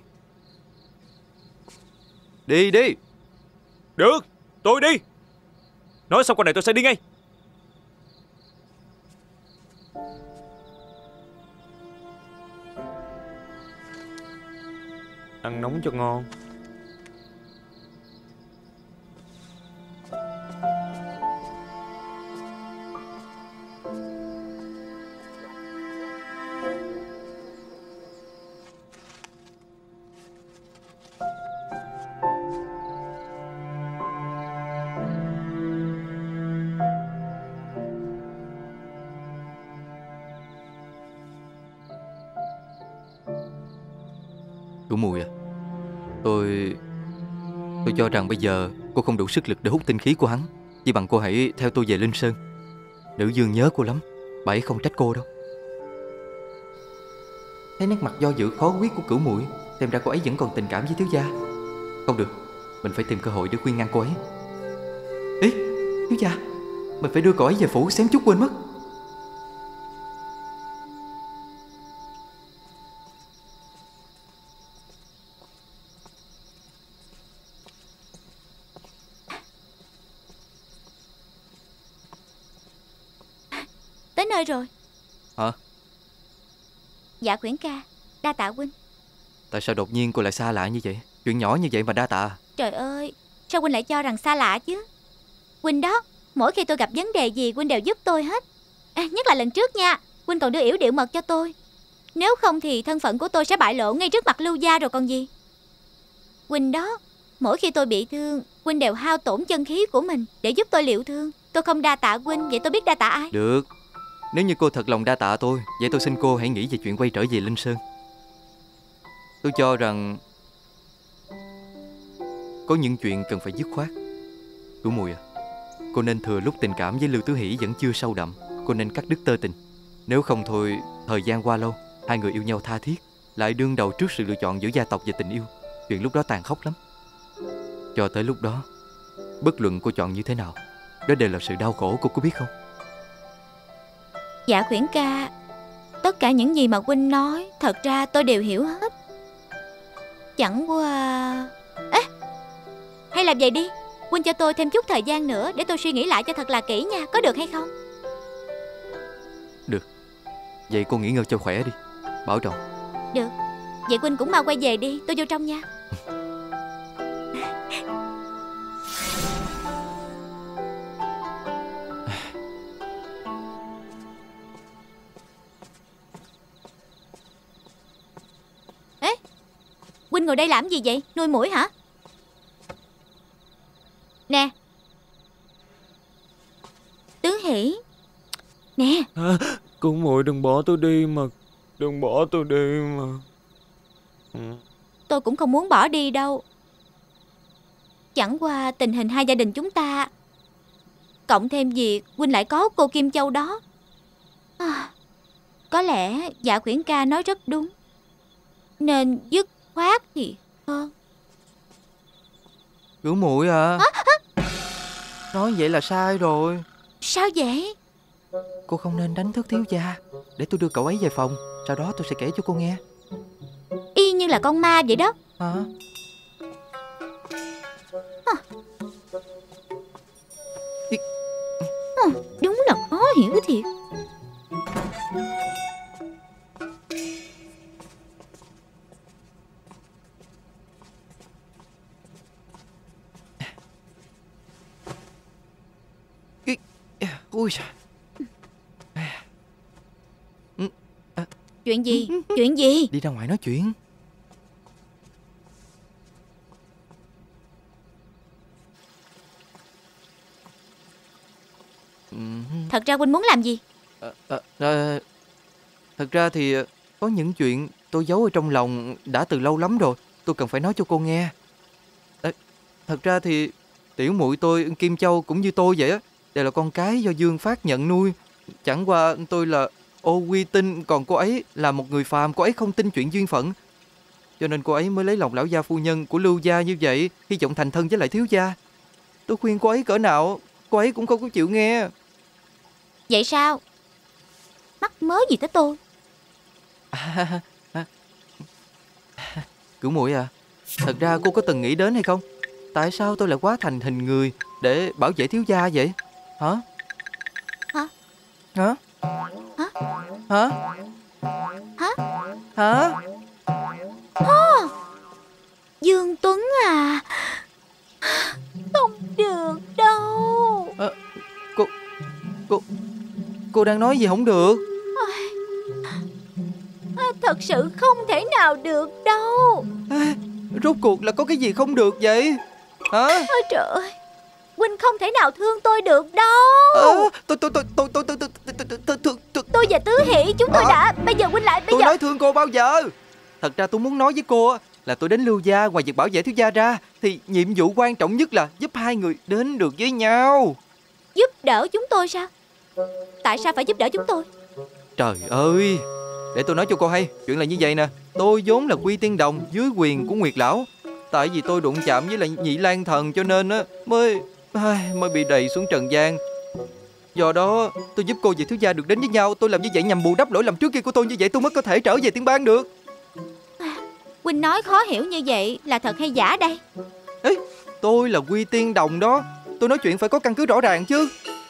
Đi đi. Được, tôi đi. Nói xong con này tôi sẽ đi ngay. Ăn nóng cho ngon. Cửu muội à, Tôi cho rằng bây giờ cô không đủ sức lực để hút tinh khí của hắn. Chỉ bằng cô hãy theo tôi về Linh Sơn. Nữ Dương nhớ cô lắm, bà ấy không trách cô đâu. Thấy nét mặt do dự khó quyết của Cửu muội, xem ra cô ấy vẫn còn tình cảm với thiếu gia. Không được, mình phải tìm cơ hội để khuyên ngăn cô ấy. Ý, thiếu gia, mình phải đưa cô ấy về phủ, xém chút quên mất. Tới nơi rồi. Hả? Dạ Quyển ca, đa tạ huynh. Tại sao đột nhiên cô lại xa lạ như vậy? Chuyện nhỏ như vậy mà đa tạ. Trời ơi, sao huynh lại cho rằng xa lạ chứ? Huynh đó, mỗi khi tôi gặp vấn đề gì huynh đều giúp tôi hết. Nhất là lần trước nha, huynh còn đưa yểu điệu mật cho tôi. Nếu không thì thân phận của tôi sẽ bại lộ ngay trước mặt Lưu gia rồi còn gì. Huynh đó, mỗi khi tôi bị thương, huynh đều hao tổn chân khí của mình để giúp tôi liệu thương. Tôi không đa tạ huynh, vậy tôi biết đa tạ ai? Được, nếu như cô thật lòng đa tạ tôi, vậy tôi xin cô hãy nghĩ về chuyện quay trở về Linh Sơn. Tôi cho rằng có những chuyện cần phải dứt khoát. Cửu muội à, cô nên thừa lúc tình cảm với Lưu Tứ Hỷ vẫn chưa sâu đậm, cô nên cắt đứt tơ tình. Nếu không thôi, thời gian qua lâu, hai người yêu nhau tha thiết, lại đương đầu trước sự lựa chọn giữa gia tộc và tình yêu. Chuyện lúc đó tàn khốc lắm. Cho tới lúc đó, bất luận cô chọn như thế nào, đó đều là sự đau khổ, cô có biết không? Dạ Quyển ca, tất cả những gì mà huynh nói thật ra tôi đều hiểu hết. Chẳng qua... hay làm vậy đi, huynh cho tôi thêm chút thời gian nữa để tôi suy nghĩ lại cho thật là kỹ nha, có được hay không? Được. Vậy cô nghỉ ngơi cho khỏe đi, bảo trọng. Được. Vậy huynh cũng mau quay về đi, tôi vô trong nha. Ê, huynh ngồi đây làm gì vậy? Nuôi muỗi hả? Nè, Tứ Hỷ. Nè, Cửu muội đừng bỏ tôi đi mà. Đừng bỏ tôi đi mà. tôi cũng không muốn bỏ đi đâu. Chẳng qua tình hình hai gia đình chúng ta, cộng thêm việc huynh lại có cô Kim Châu đó, có lẽ Dạ Quyển ca nói rất đúng, nên dứt khoát thì hơn. Cửu muội à, nói vậy là sai rồi. Sao vậy? Cô không nên đánh thức thiếu gia. Để tôi đưa cậu ấy về phòng, sau đó tôi sẽ kể cho cô nghe. Y như là con ma vậy đó. Hả? Đúng là khó hiểu thiệt. Ui. Chuyện gì? Chuyện gì? Đi ra ngoài nói chuyện. Thật ra huynh muốn làm gì? Thật ra thì có những chuyện tôi giấu ở trong lòng đã từ lâu lắm rồi. Tôi cần phải nói cho cô nghe. Thật ra thì tiểu muội tôi Kim Châu cũng như tôi vậy á, đều là con cái do Dương Phát nhận nuôi. Chẳng qua tôi là ô quy tinh, còn cô ấy là một người phàm. Cô ấy không tin chuyện duyên phận, cho nên cô ấy mới lấy lòng lão gia phu nhân của Lưu gia như vậy, hy vọng thành thân với lại thiếu gia. Tôi khuyên cô ấy cỡ nào, cô ấy cũng không có chịu nghe. Vậy sao? Mắc mớ gì tới tôi? Cửu muội à, thật ra cô có từng nghĩ đến hay không? Tại sao tôi lại quá thành hình người để bảo vệ thiếu gia vậy? Hả? Hả? Hả? Hả? Hả? Hả? Hả? Dương Tuấn à, không được đâu. Cô đang nói gì không được? Thật sự không thể nào được đâu. Rốt cuộc là có cái gì không được vậy? Hả? Ôi trời ơi, huynh không thể nào thương tôi được đâu. Tôi và Tứ Hỷ chúng tôi đã. Bây giờ huynh lại. Tôi nói thương cô bao giờ? Thật ra tôi muốn nói với cô, là tôi đến Lưu Gia, ngoài việc bảo vệ thiếu gia ra thì nhiệm vụ quan trọng nhất là giúp hai người đến được với nhau. Giúp đỡ chúng tôi sao? Tại sao phải giúp đỡ chúng tôi? Trời ơi, để tôi nói cho cô hay. Chuyện là như vậy nè. Tôi vốn là Quy Tiên Đồng dưới quyền của Nguyệt Lão. Tại vì tôi đụng chạm với lại Nhị Lang Thần cho nên á mới bị đày xuống trần gian. Do đó tôi giúp cô và thiếu gia được đến với nhau. Tôi làm như vậy nhằm bù đắp lỗi lầm trước kia của tôi. Như vậy tôi mới có thể trở về Tiên Bang được. Huynh nói khó hiểu như vậy là thật hay giả đây? Ê, tôi là Quy Tiên Đồng đó. Tôi nói chuyện phải có căn cứ rõ ràng chứ.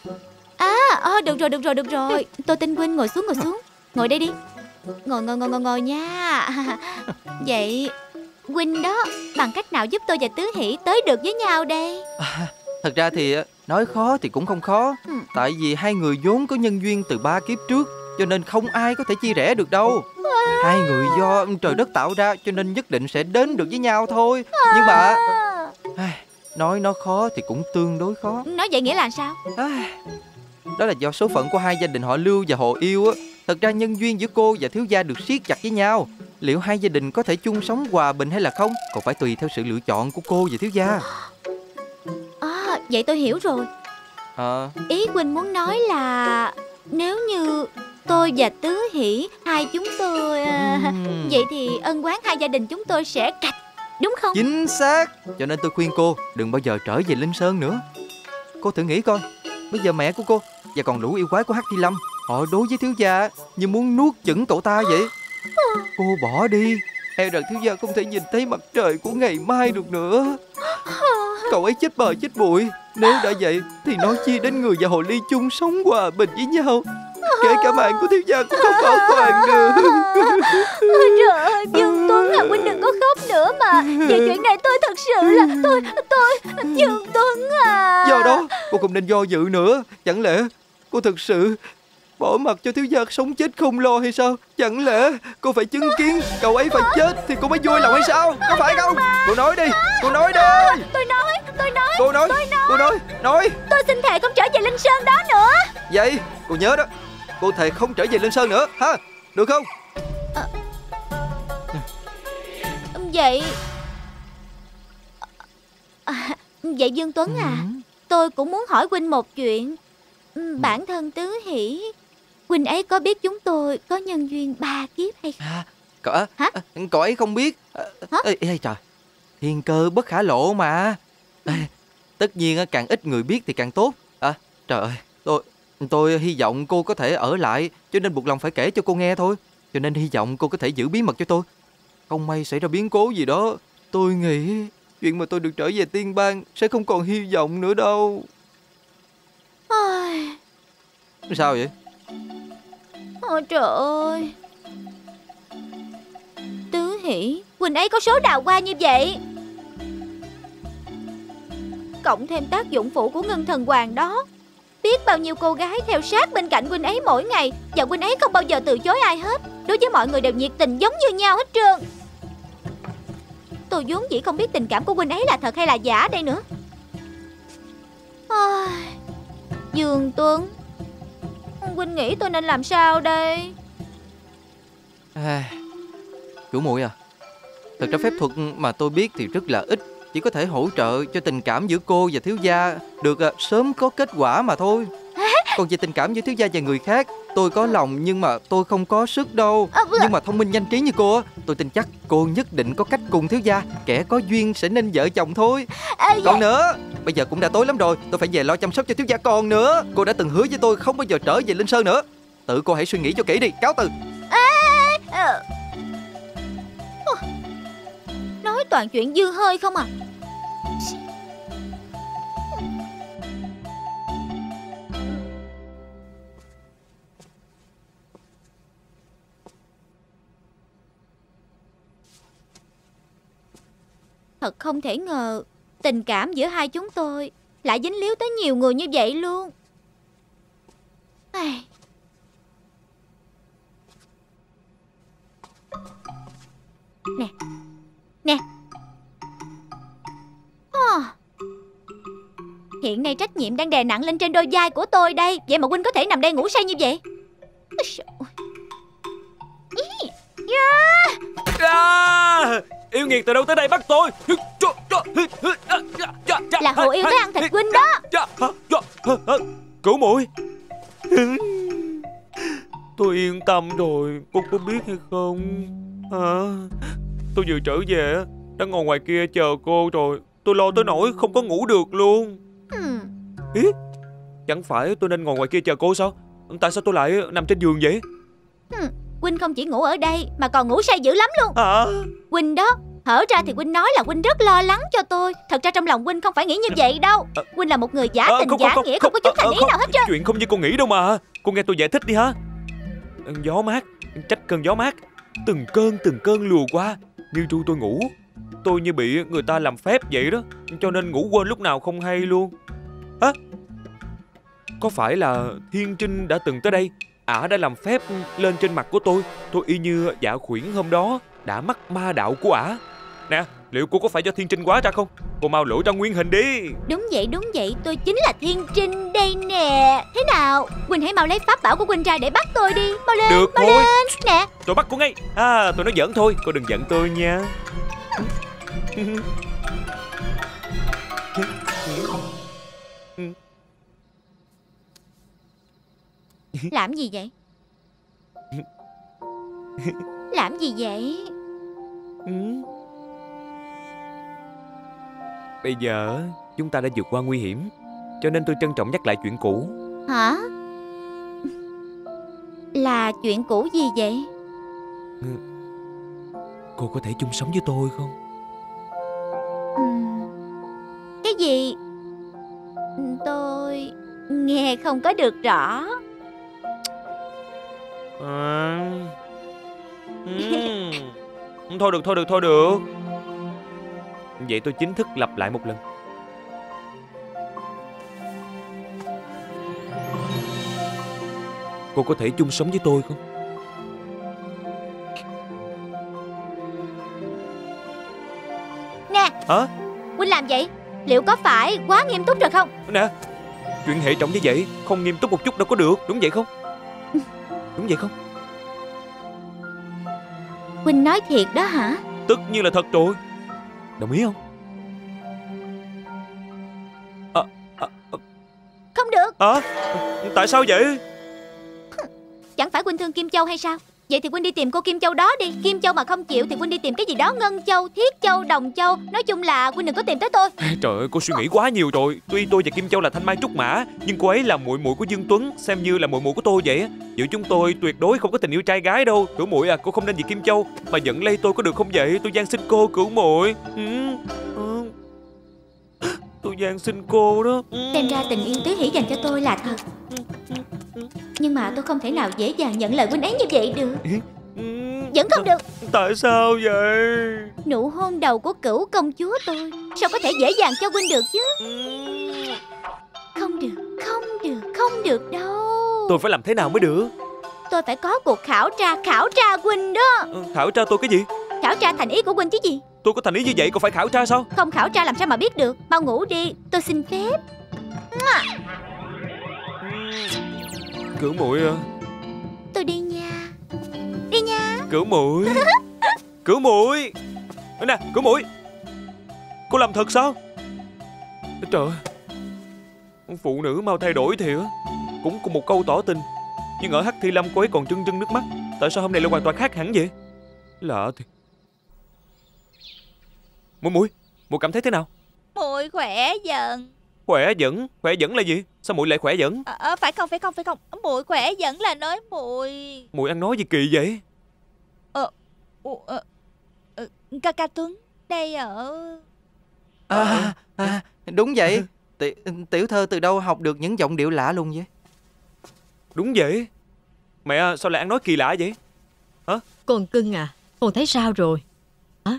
Được rồi. Tôi tin huynh, ngồi xuống. Ngồi đây đi. Ngồi nha. Vậy huynh đó bằng cách nào giúp tôi và Tứ Hỷ tới được với nhau đây? Thật ra thì nói khó thì cũng không khó. Tại vì hai người vốn có nhân duyên từ 3 kiếp trước, cho nên không ai có thể chia rẽ được đâu. Hai người do trời đất tạo ra cho nên nhất định sẽ đến được với nhau thôi. Nhưng mà nói nó khó thì cũng tương đối khó. Nói vậy nghĩa là sao? Đó là do số phận của hai gia đình họ Lưu và họ Yêu á. Thật ra nhân duyên giữa cô và thiếu gia được siết chặt với nhau. Liệu hai gia đình có thể chung sống hòa bình hay là không còn phải tùy theo sự lựa chọn của cô và thiếu gia. Vậy tôi hiểu rồi. Ý huynh muốn nói là nếu như tôi và Tứ Hỷ hai chúng tôi vậy thì ân oán hai gia đình chúng tôi sẽ cạch, đúng không? Chính xác. Cho nên tôi khuyên cô đừng bao giờ trở về Linh Sơn nữa. Cô thử nghĩ coi, bây giờ mẹ của cô và còn lũ yêu quái của Hắc Thi Lâm, họ đối với thiếu gia như muốn nuốt chửng cậu ta vậy. Cô bỏ đi, e rằng thiếu gia không thể nhìn thấy mặt trời của ngày mai được nữa. Cậu ấy chết bờ chết bụi. Nếu đã vậy thì nói chi đến người và hồ ly chung sống hòa bình với nhau. Kể cả mạng của thiếu gia cũng không bảo toàn được. Trời ơi, Dương Tuấn à, huynh đừng có khóc nữa mà. Về chuyện này tôi thật sự là tôi Dương Tuấn à. Do đó cô không nên do dự nữa. Chẳng lẽ cô thực sự bỏ mặc cho thiếu gia sống chết không lo hay sao? Chẳng lẽ cô phải chứng kiến cậu ấy phải chết thì cô mới vui lòng hay sao? Có phải không? Cô nói đi. Cô nói đi. Cô nói. Tôi xin thề không trở về Linh Sơn đó nữa. Vậy cô nhớ đó, cô thề không trở về Linh Sơn nữa ha, được không? Vậy Dương Tuấn à, tôi cũng muốn hỏi huynh một chuyện. Bản thân Tứ Hỷ, huynh ấy có biết chúng tôi có nhân duyên 3 kiếp hay không? Cậu ấy không biết. Ê trời, thiên cơ bất khả lộ mà. Tất nhiên càng ít người biết thì càng tốt. Trời ơi, tôi hy vọng cô có thể ở lại, cho nên buộc lòng phải kể cho cô nghe thôi. Cho nên hy vọng cô có thể giữ bí mật cho tôi. Không may xảy ra biến cố gì đó, tôi nghĩ chuyện mà tôi được trở về Tiên Bang sẽ không còn hy vọng nữa đâu. Sao vậy? Ôi trời ơi. Tứ Hỷ, huynh ấy có số đào hoa như vậy, cộng thêm tác dụng phụ của Ngân Thần Hoàng đó, biết bao nhiêu cô gái theo sát bên cạnh huynh ấy mỗi ngày, và huynh ấy không bao giờ từ chối ai hết. Đối với mọi người đều nhiệt tình giống như nhau hết trơn. Tôi vốn dĩ không biết tình cảm của huynh ấy là thật hay là giả đây nữa. Dương Tuấn, huynh nghĩ tôi nên làm sao đây? Chủ muội à, thật ra phép thuật mà tôi biết thì rất là ít, chỉ có thể hỗ trợ cho tình cảm giữa cô và thiếu gia được sớm có kết quả mà thôi. Còn về tình cảm giữa thiếu gia và người khác, tôi có lòng nhưng mà tôi không có sức đâu. Nhưng mà thông minh nhanh trí như cô, tôi tin chắc cô nhất định có cách cùng thiếu gia. Kẻ có duyên sẽ nên vợ chồng thôi. Còn nữa, bây giờ cũng đã tối lắm rồi, tôi phải về lo chăm sóc cho thiếu gia. Còn nữa, cô đã từng hứa với tôi không bao giờ trở về Linh Sơn nữa. Tự cô hãy suy nghĩ cho kỹ đi. Cáo từ. Nói toàn chuyện dư hơi không à. Thật không thể ngờ tình cảm giữa hai chúng tôi lại dính líu tới nhiều người như vậy luôn. Nè. Hiện nay trách nhiệm đang đè nặng lên trên đôi vai của tôi đây. Vậy mà huynh có thể nằm đây ngủ say như vậy? Yêu nghiệt từ đâu tới đây bắt tôi? Là Hồ Yêu tới ăn thịt huynh đó. Cửu muội, tôi yên tâm rồi, cô có biết hay không? Hả? Tôi vừa trở về, đã ngồi ngoài kia chờ cô rồi. Tôi lo tới nỗi không có ngủ được luôn. Ý, chẳng phải tôi nên ngồi ngoài kia chờ cô sao? Tại sao tôi lại nằm trên giường vậy? Huynh không chỉ ngủ ở đây mà còn ngủ say dữ lắm luôn. Huynh đó, hở ra thì Huynh nói là Huynh rất lo lắng cho tôi. Thật ra trong lòng Huynh không phải nghĩ như vậy đâu. Huynh là một người giả tình giả nghĩa, không có chút thành ý nào hết trơn. Chuyện không như cô nghĩ đâu mà. Cô nghe tôi giải thích đi ha. Gió mát, trách cơn gió mát, từng cơn lùa qua. Như ru tôi ngủ, tôi như bị người ta làm phép vậy đó, cho nên ngủ quên lúc nào không hay luôn. Hả? Có phải là Thiên Trinh đã từng tới đây? Ả đã làm phép lên trên mặt của tôi y như Dạ Khuyển hôm đó đã mắc ma đạo của ả. Nè, liệu cô có phải do Thiên Trinh quá ra không? Cô mau lộ ra nguyên hình đi. Đúng vậy, tôi chính là Thiên Trinh đây nè. Thế nào, Huynh hãy mau lấy pháp bảo của Huynh ra để bắt tôi đi. Mau lên, được mau thôi. lên. Nè, tôi bắt cô ngay. Tôi nói giỡn thôi, cô đừng giận tôi nha. làm gì vậy? Làm gì vậy? Bây giờ chúng ta đã vượt qua nguy hiểm, cho nên tôi trân trọng nhắc lại chuyện cũ. Hả? Là chuyện cũ gì vậy? Cô có thể chung sống với tôi không? Cái gì? Tôi nghe không có được rõ. Thôi được. Vậy tôi chính thức lặp lại một lần. Cô có thể chung sống với tôi không? Nè. Hả? Huynh làm vậy liệu có phải quá nghiêm túc rồi không? Nè, chuyện hệ trọng như vậy không nghiêm túc một chút đâu có được, đúng vậy không? Đúng vậy không? Huynh nói thiệt đó hả? Tất nhiên là thật rồi. Đồng ý không? Không được. Tại sao vậy? Chẳng phải Huynh thương Kim Châu hay sao? Vậy thì Huynh đi tìm cô Kim Châu đó đi. Kim Châu mà không chịu thì Huynh đi tìm cái gì đó Ngân Châu, Thiết Châu, Đồng Châu. Nói chung là Huynh đừng có tìm tới tôi. Trời ơi, cô suy nghĩ quá nhiều rồi. Tuy tôi và Kim Châu là thanh mai trúc mã, nhưng cô ấy là muội muội của Dương Tuấn, xem như là muội muội của tôi vậy. Giữa chúng tôi tuyệt đối không có tình yêu trai gái đâu. Cửu muội à, cô không nên vì Kim Châu mà giận lây tôi có được không vậy? Tôi van xin cô, Cửu muội. Tôi van xin cô đó. Xem ra tình yêu tứ hỷ dành cho tôi là thật. Nhưng mà tôi không thể nào dễ dàng nhận lời Huynh ấy như vậy được. Vẫn không được. Tại sao vậy? Nụ hôn đầu của Cửu công chúa tôi sao có thể dễ dàng cho Huynh được chứ? Không được đâu. Tôi phải làm thế nào mới được? Tôi phải có cuộc khảo tra Huynh đó. Khảo tra tôi cái gì? Khảo tra thành ý của Huynh chứ gì. Tôi có thành ý như vậy còn phải khảo tra sao? Không khảo tra làm sao mà biết được. Mau ngủ đi, tôi xin phép. Cửu muội à, tôi đi nha. Đi nha. Cửu muội. Cửu muội. Nè, Cửu muội. Cô làm thật sao? Trời ơi, phụ nữ mau thay đổi thiệt. Cũng cùng một câu tỏ tình, nhưng ở Hắc Thi Lâm cô ấy còn trưng nước mắt. Tại sao hôm nay lại hoàn toàn khác hẳn vậy? Lạ thiệt. Muội cảm thấy thế nào? Muội khỏe dần. Khỏe dẫn là gì? Sao muội lại khỏe dẫn? Phải không. Muội khỏe dẫn là nói muội ăn nói gì kỳ vậy? Ca Ca Tuấn đây ở. Đúng vậy. Tiểu thơ từ đâu học được những giọng điệu lạ luôn vậy? Đúng vậy. Mẹ sao lại ăn nói kỳ lạ vậy? Hả? Con cưng à, con thấy sao rồi? Hả?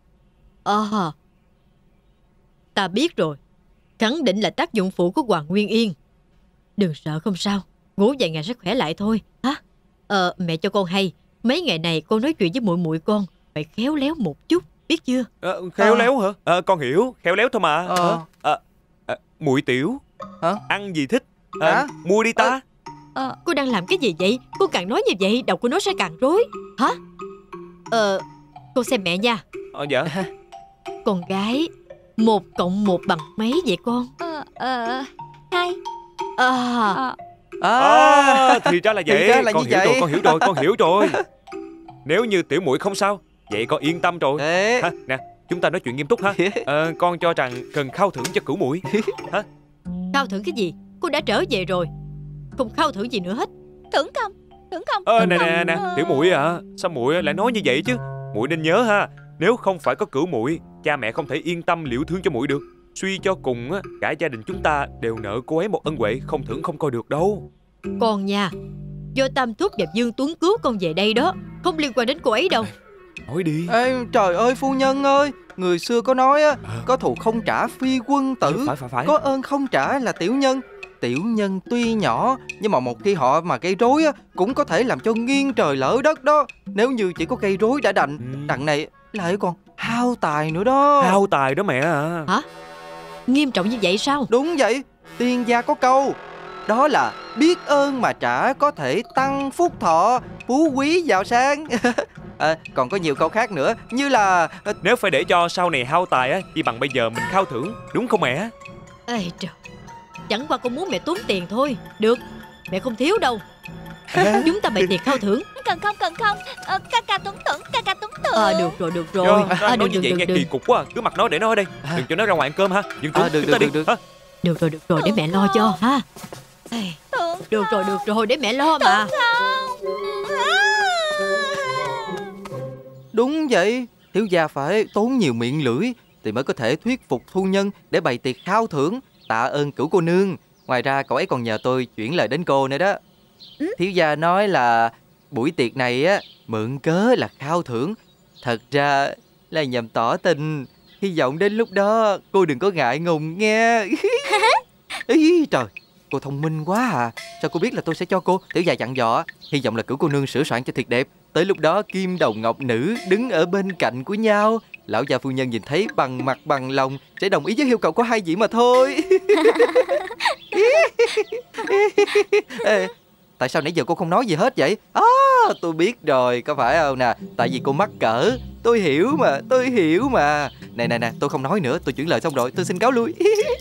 Ta biết rồi. Khẳng định là tác dụng phụ của Hoàng Nguyên Yên. Đừng sợ, không sao. Ngủ vài ngày sẽ khỏe lại thôi. Hả? Mẹ cho con hay, mấy ngày này con nói chuyện với muội muội con phải khéo léo một chút, biết chưa? Khéo léo hả? Con hiểu, khéo léo thôi mà. Muội Tiểu. Hả? Ăn gì thích? Mua đi ta. Cô đang làm cái gì vậy? Cô càng nói như vậy đầu của nó sẽ càng rối. Hả? Cô xem mẹ nha. Dạ. Con gái, 1 cộng 1 bằng mấy vậy con? 2. Thì ra là vậy. Thì ra là con như hiểu vậy. rồi, con hiểu rồi, con hiểu rồi. Nếu như tiểu muội không sao, vậy con yên tâm rồi. Ê. Ha, nè, chúng ta nói chuyện nghiêm túc ha. Con cho rằng cần khao thưởng cho cửu muội. Hả? Khao thưởng cái gì? Cô đã trở về rồi, không khao thưởng gì nữa hết. Thưởng không? Nè, tiểu muội à, sao muội lại nói như vậy chứ? Muội nên nhớ ha, nếu không phải có cửu muội, cha mẹ không thể yên tâm liễu thương cho muội được. Suy cho cùng á, cả gia đình chúng ta đều nợ cô ấy một ân huệ, không thưởng không coi được đâu. Con nha, do Tam Thúc và Dương Tuấn cứu con về đây đó, không liên quan đến cô ấy đâu. Nói đi. Ê, trời ơi phu nhân ơi, người xưa có nói á, có thù không trả phi quân tử, Phải. có ơn không trả là tiểu nhân. Tiểu nhân tuy nhỏ, nhưng mà một khi họ mà gây rối á, cũng có thể làm cho nghiêng trời lỡ đất đó. Nếu như chỉ có gây rối đã đành, đằng này lại còn hao tài nữa đó. Hao tài đó mẹ à. Hả? Nghiêm trọng như vậy sao? Đúng vậy, tiên gia có câu, đó là biết ơn mà trả có thể tăng phúc thọ, phú quý giàu sang. Còn có nhiều câu khác nữa, như là Nếu phải để cho sau này hao tài á, chỉ bằng bây giờ mình khao thưởng, đúng không mẹ? Ê trời, chẳng qua con muốn mẹ tốn tiền thôi. Được, mẹ không thiếu đâu. Chúng ta bày tiệc khao thưởng. Cần không? Ca ca Tuấn Tuấn. Được rồi. Nói như vậy nghe kỳ cục quá, cứ mặc nói để nói đây. Đừng cho nó ra ngoài ăn cơm ha. Dương Tuấn, chúng ta đi. Được rồi, để mẹ lo cho ha. Được rồi, để mẹ lo mà. đúng vậy, thiếu gia phải tốn nhiều miệng lưỡi thì mới có thể thuyết phục phu nhân để bày tiệc khao thưởng tạ ơn cửu cô nương. Ngoài ra cậu ấy còn nhờ tôi chuyển lời đến cô nữa đó. Thiếu gia nói là buổi tiệc này á mượn cớ là khao thưởng, thật ra là nhằm tỏ tình. Hy vọng đến lúc đó cô đừng có ngại ngùng nghe. Ý trời, cô thông minh quá à. Sao cô biết là tôi sẽ cho cô? Tiểu gia dặn dò, hy vọng là cửu cô nương sửa soạn cho thiệt đẹp. Tới lúc đó kim đồng ngọc nữ đứng ở bên cạnh của nhau, lão gia phu nhân nhìn thấy bằng mặt bằng lòng sẽ đồng ý với yêu cầu của hai vị mà thôi. Ê, tại sao nãy giờ cô không nói gì hết vậy? Tôi biết rồi, có phải không nè? Tại vì cô mắc cỡ. Tôi hiểu mà. Nè, tôi không nói nữa, tôi chuyển lời xong rồi, tôi xin cáo lui.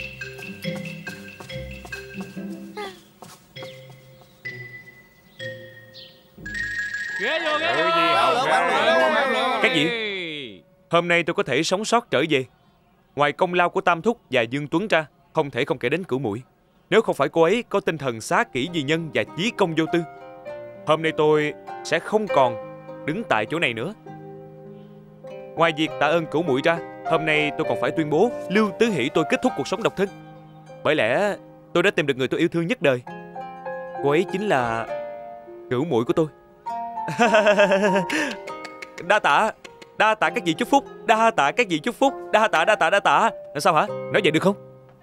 Cái gì? Hôm nay tôi có thể sống sót trở về, ngoài công lao của Tam Thúc và Dương Tuấn ra, không thể không kể đến cửu muội. Nếu không phải cô ấy có tinh thần xá kỷ vì nhân và chí công vô tư, hôm nay tôi sẽ không còn đứng tại chỗ này nữa. Ngoài việc tạ ơn cửu muội ra, hôm nay tôi còn phải tuyên bố Lưu Tứ Hỷ tôi kết thúc cuộc sống độc thân. Bởi lẽ tôi đã tìm được người tôi yêu thương nhất đời. Cô ấy chính là cửu muội của tôi. Đa tạ các vị chúc phúc. Đa tạ. Sao hả? Nói vậy được không?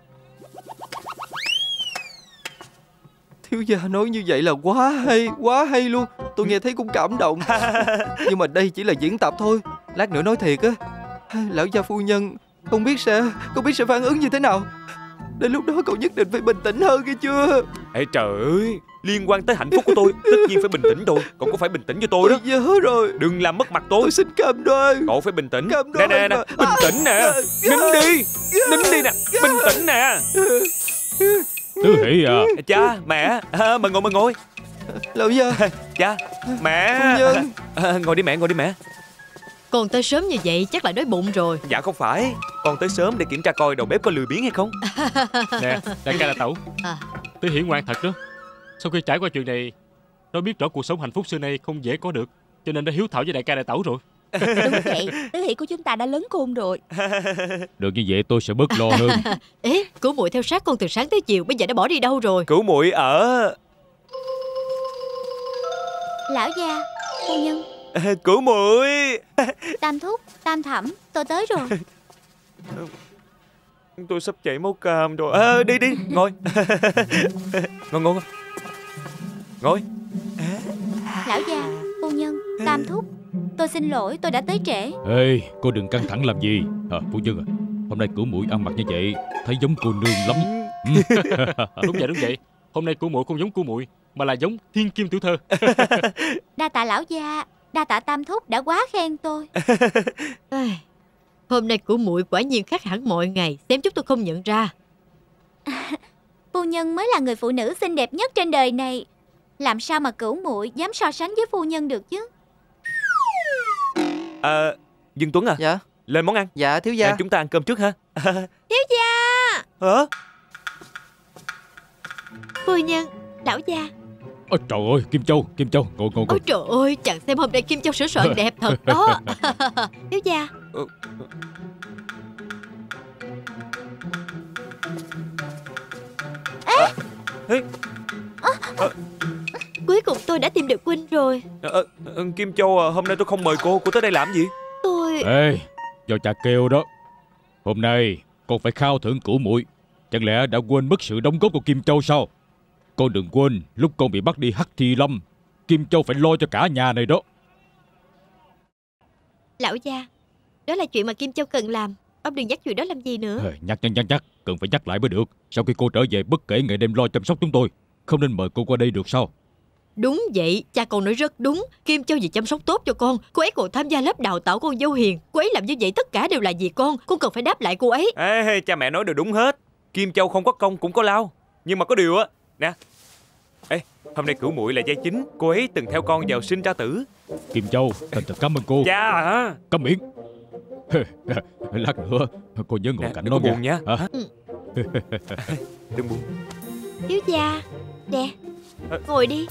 Thiếu gia nói như vậy là quá hay luôn. Tôi nghe thấy cũng cảm động. Nhưng mà đây chỉ là diễn tập thôi. Lát nữa nói thiệt á, lão gia phu nhân không biết sẽ phản ứng như thế nào. Đến lúc đó cậu nhất định phải bình tĩnh hơn nghe chưa? Ê trời ơi, liên quan tới hạnh phúc của tôi, tất nhiên phải bình tĩnh rồi. Cậu có phải bình tĩnh cho tôi đó. Tôi nhớ rồi. Đừng làm mất mặt tôi. Tôi xin cam đoan. Cậu phải bình tĩnh. Nè, bình tĩnh nè. Nín đi nè. Bình tĩnh nè. Tứ Hỷ à. Cha, mẹ, mời ngồi. Lão gia. Cha, mẹ. Phu nhân. Ngồi đi mẹ. Con tới sớm như vậy chắc là đói bụng rồi. Dạ không phải, con tới sớm để kiểm tra coi đầu bếp có lười biếng hay không. Nè, đại ca đại tẩu, Tứ Hỷ ngoan thật đó. Sau khi trải qua chuyện này, nó biết rõ cuộc sống hạnh phúc xưa nay không dễ có được, cho nên nó hiếu thảo với đại ca đại tẩu rồi. Đúng vậy, Tứ Hỷ của chúng ta đã lớn khôn rồi. Được như vậy tôi sẽ bớt lo hơn. Ê, cửu muội theo sát con từ sáng tới chiều, bây giờ đã bỏ đi đâu rồi? Cửu muội ở... Lão gia, phu nhân, Cửu muội. Tam Thúc, Tam Thẩm, tôi tới rồi. Tôi sắp chảy máu cam rồi. Đi ngồi. Ngồi. Lão gia, phu nhân, Tam Thúc, tôi xin lỗi, tôi đã tới trễ. Ê, cô đừng căng thẳng làm gì. Phu nhân à, hôm nay cửu muội ăn mặc như vậy thấy giống cô nương lắm. Đúng vậy. Hôm nay cửu muội không giống cửu muội, mà là giống thiên kim tiểu thơ. Đa tạ lão gia, đa tạ Tam Thúc đã quá khen tôi. Hôm nay của muội quả nhiên khác hẳn mọi ngày, xem chút tôi không nhận ra. Phu nhân mới là người phụ nữ xinh đẹp nhất trên đời này. Làm sao mà cửu muội dám so sánh với phu nhân được chứ? Dương Tuấn à? Dạ. Lên món ăn. Dạ thiếu gia. Chúng ta ăn cơm trước ha. Thiếu gia. Hả? Phu nhân, lão gia. Ôi trời ơi, Kim Châu, ngồi. Ôi trời ơi, chàng xem hôm nay Kim Châu sửa soạn đẹp thật đó. Thiếu gia. Cuối cùng tôi đã tìm được huynh rồi. Kim Châu, hôm nay tôi không mời cô tới đây làm gì? Ê, do cha kêu đó. Hôm nay con phải khao thưởng cửu muội. Chẳng lẽ đã quên mất sự đóng góp của Kim Châu sao? Con đừng quên lúc con bị bắt đi Hắc Thi Lâm, Kim Châu phải lo cho cả nhà này đó. Lão gia, đó là chuyện mà Kim Châu cần làm. Ông đừng nhắc chuyện đó làm gì nữa. Nhắc, cần phải nhắc lại mới được. Sau khi cô trở về, bất kể ngày đêm lo chăm sóc chúng tôi. Không nên mời cô qua đây được sao? Đúng vậy, cha con nói rất đúng. Kim Châu vì chăm sóc tốt cho con, cô ấy còn tham gia lớp đào tạo con dâu hiền. Cô ấy làm như vậy tất cả đều là vì con cần phải đáp lại cô ấy. Ê, cha mẹ nói đều đúng hết. Kim Châu không có công cũng có lao. Nhưng mà có điều á, nè. Ê, hôm nay cửu muội là gia chính. Cô ấy từng theo con vào sinh ra tử. Kim Châu, thành thật cảm ơn cô. Cha hả? Câm miệng. Lát nữa cô nhớ ngồi cạnh nó buồn nha. Đừng buồn. Thiếu gia, nè, ngồi đi.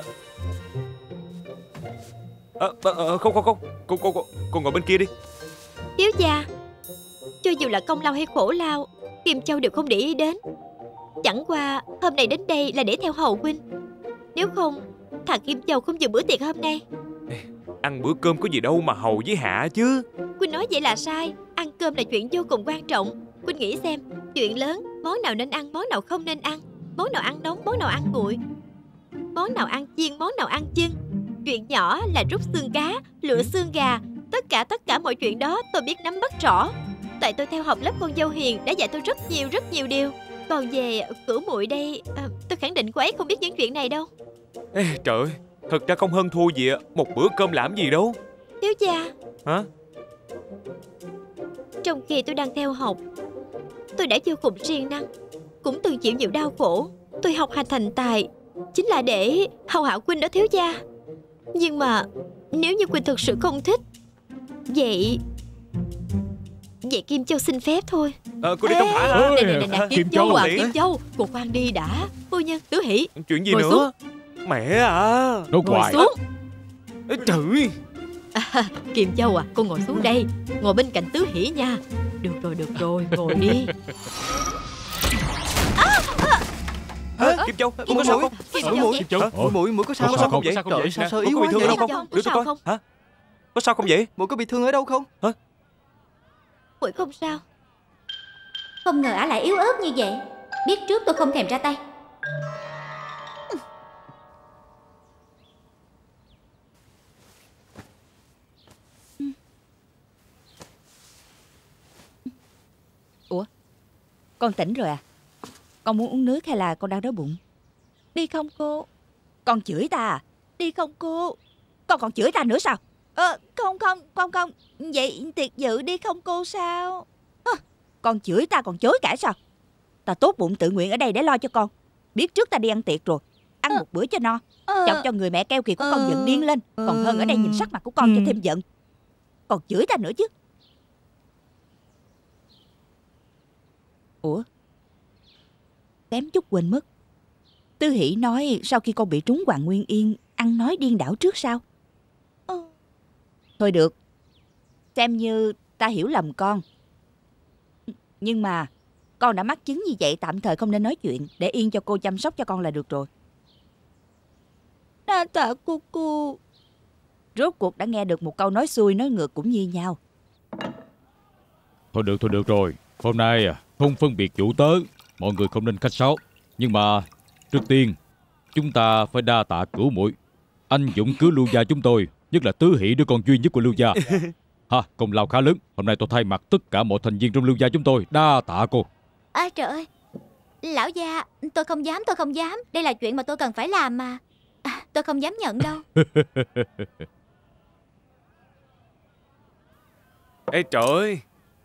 Không, cô ngồi bên kia đi. Thiếu gia, cho dù là công lao hay khổ lao, Kim Châu đều không để ý đến. Chẳng qua hôm nay đến đây là để theo hầu huynh. Nếu không, thằng Kim Châu không dự bữa tiệc hôm nay. Ăn bữa cơm có gì đâu mà hầu với hạ chứ. Huynh nói vậy là sai. Ăn cơm là chuyện vô cùng quan trọng. Huynh nghĩ xem, chuyện lớn, món nào nên ăn, món nào không nên ăn, món nào ăn nóng, món nào ăn nguội, món nào ăn chiên, món nào ăn chưng. Chuyện nhỏ là rút xương cá, lựa xương gà. Tất cả mọi chuyện đó tôi biết nắm bắt rõ. Tại tôi theo học lớp con dâu hiền đã dạy tôi rất nhiều điều. Còn về cửu muội đây, tôi khẳng định cô ấy không biết những chuyện này đâu. Ê, trời ơi, thật ra không hơn thua gì ạ. Một bữa cơm làm gì đâu. Thiếu gia. Hả? Trong khi tôi đang theo học, tôi đã vô cùng siêng năng, cũng từng chịu nhiều đau khổ. Tôi học hành thành tài chính là để hầu hạ huynh đó thiếu gia. Nhưng mà nếu như huynh thực sự không thích, Vậy Kim Châu xin phép thôi. Cô đi không phải hả? Nè, Kim Châu à, Kim Châu, cô khoan đi đã. Phu nhân, Tứ Hỷ, chuyện gì ngồi nữa xuống. Mẹ à, ngồi xuống. Trời. Kim Châu à, cô ngồi xuống đây, ngồi bên cạnh Tứ Hỷ nha. Được rồi, ngồi đi. Kim Châu, cô có sao không? Kim Châu, Muội có sao không? Sao không vậy? Trời, sao Có yếu bị quá thương ở đâu vậy? không? Đưa tôi coi. Hả? Có sao không vậy? Muội có bị thương ở đâu không? Hả? Muội không sao. Không ngờ ả lại yếu ớt như vậy. Biết trước tôi không thèm ra tay. Ủa, con tỉnh rồi à? Con muốn uống nước hay là con đang đói bụng? Đi không cô? Con chửi ta à? Đi không cô? Con còn chửi ta nữa sao? Không. Vậy tiệc dự đi không cô sao? Con chửi ta còn chối cãi sao? Ta tốt bụng tự nguyện ở đây để lo cho con. Biết trước ta đi ăn tiệc rồi. Ăn một bữa cho no. Chọc cho người mẹ keo kiệt của con giận điên lên. Còn hơn ở đây nhìn sắc mặt của con cho thêm giận. Còn chửi ta nữa chứ. Ủa, kém chút quên mất. Tư Hỷ nói sau khi con bị trúng Hoàng Nguyên Yên, ăn nói điên đảo trước sao? Thôi được, xem như ta hiểu lầm con. Nhưng mà con đã mắc chứng như vậy, tạm thời không nên nói chuyện, để yên cho cô chăm sóc cho con là được rồi. Đa tạ cô. Rốt cuộc đã nghe được một câu nói xuôi nói ngược cũng như nhau. Thôi được rồi. Hôm nay không phân biệt chủ tớ, mọi người không nên khách sáo. Nhưng mà trước tiên chúng ta phải đa tạ Cửu muội, anh dũng cứu Lưu gia chúng tôi, nhất là Tứ Hỷ đứa con duy nhất của Lưu gia. Công lao khá lớn. Hôm nay tôi thay mặt tất cả mọi thành viên trong Lưu gia chúng tôi đa tạ cô. Trời ơi, lão gia, tôi không dám. Đây là chuyện mà tôi cần phải làm mà. Tôi không dám nhận đâu. Ê trời ơi,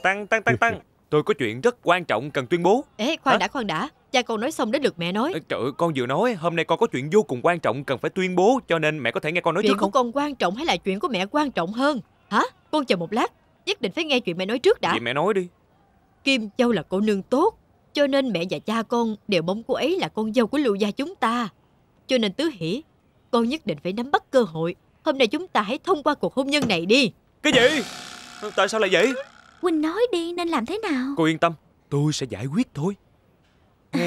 Tăng. Tôi có chuyện rất quan trọng cần tuyên bố. Ê, khoan đã. Cha con nói xong đến lượt mẹ nói. Trời ơi, con vừa nói hôm nay con có chuyện vô cùng quan trọng cần phải tuyên bố, cho nên mẹ có thể nghe con nói Chuyện trước của không? con quan trọng hay là chuyện của mẹ quan trọng hơn? Hả? Con chờ một lát. Nhất định phải nghe chuyện mẹ nói trước đã. Vậy mẹ nói đi. Kim Châu là cô nương tốt, cho nên mẹ và cha con đều mong cô ấy là con dâu của Lưu gia chúng ta. Cho nên Tứ Hỷ, con nhất định phải nắm bắt cơ hội. Hôm nay chúng ta hãy thông qua cuộc hôn nhân này đi. Cái gì? Tại sao lại vậy? Huynh nói đi, nên làm thế nào? Cô yên tâm, tôi sẽ giải quyết thôi. Nghe...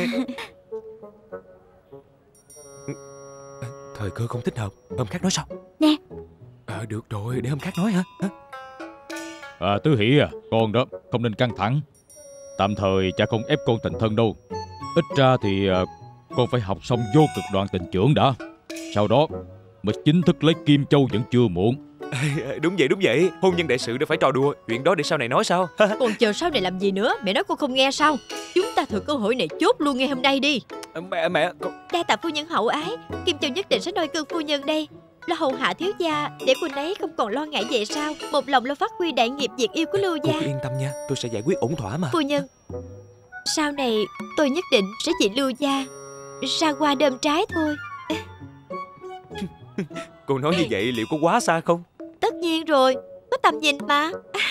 Thời cơ không thích hợp, hôm khác nói sau. Nè. Được rồi, để hôm khác nói hả? Tứ Hỷ à, con đó không nên căng thẳng. Tạm thời cha không ép con thành thân đâu. Ít ra thì con phải học xong vô cực đoạn tình trưởng đã. Sau đó mới chính thức lấy Kim Châu vẫn chưa muộn. Đúng vậy. Hôn nhân đại sự đâu phải trò đùa. Chuyện đó để sau này nói sao? Còn chờ sau này làm gì nữa? Mẹ nói con không nghe sao? Chúng ta thừa cơ hội này chốt luôn ngay hôm nay đi. Mẹ con... Đa tạ phu nhân hậu ái. Kim Châu nhất định sẽ noi cương phu nhân đây, lo hầu hạ thiếu gia, để cô ấy không còn lo ngại vậy sao? Một lòng lo phát huy đại nghiệp việc yêu của Lưu gia. Cô cứ yên tâm nha, tôi sẽ giải quyết ổn thỏa mà. Phu nhân, sau này tôi nhất định sẽ vì Lưu gia ra qua đơm trái thôi. Cô nói như vậy liệu có quá xa không? Tất nhiên rồi, có tầm nhìn mà.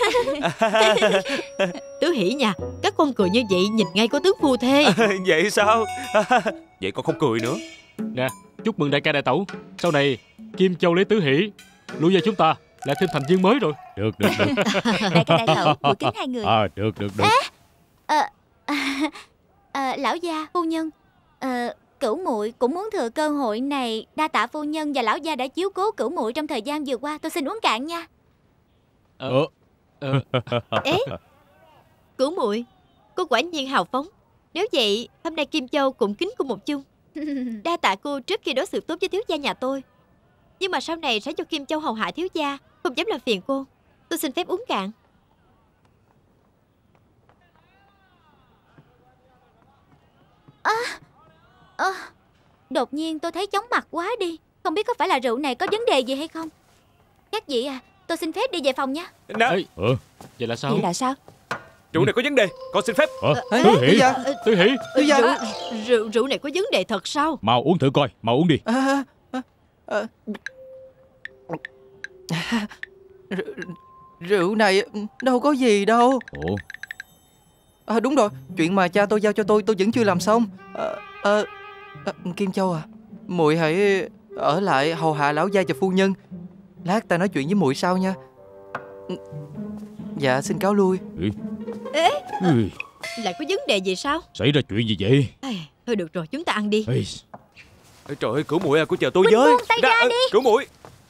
Tứ Hỷ nha, các con cười như vậy nhìn ngay có tướng phu thê. Vậy sao? Vậy con không cười nữa. Nè, chúc mừng đại ca đại tẩu. Sau này Kim Châu lấy Tứ Hỷ, Lưu gia chúng ta lại thêm thành viên mới rồi. Được. Đại ca đại tẩu, cúi kính hai người. Được. Lão gia, phu nhân, cửu muội cũng muốn thừa cơ hội này đa tạ phu nhân và lão gia đã chiếu cố cửu muội trong thời gian vừa qua. Tôi xin uống cạn nha. Ế, Cửu muội, cô quả nhiên hào phóng. Nếu vậy, hôm nay Kim Châu cũng kính cô một chung. Đa tạ cô trước khi đối xử tốt với thiếu gia nhà tôi. Nhưng mà sau này sẽ cho Kim Châu hầu hạ thiếu gia, không dám làm phiền cô. Tôi xin phép uống cạn. Đột nhiên tôi thấy chóng mặt quá đi. Không biết có phải là rượu này có vấn đề gì hay không? Các vị à, tôi xin phép đi về phòng nha. Nè, Vậy là sao? Vậy là sao? rượu này có vấn đề, con xin phép. Tứ Hỷ, Tứ Hỷ, Rượu này có vấn đề thật sao? mau uống thử coi, mau uống đi. Rượu này đâu có gì đâu. Đúng rồi, chuyện mà cha tôi giao cho tôi vẫn chưa làm xong. Kim Châu à, muội hãy ở lại hầu hạ lão gia và phu nhân. Lát ta nói chuyện với muội sau nha. Dạ xin cáo lui. Lại có vấn đề gì sao? Xảy ra chuyện gì vậy? Thôi được rồi, chúng ta ăn đi. Trời ơi, Cửu muội à, cô chờ tôi Huynh với. buông tay ra đi. Cửu muội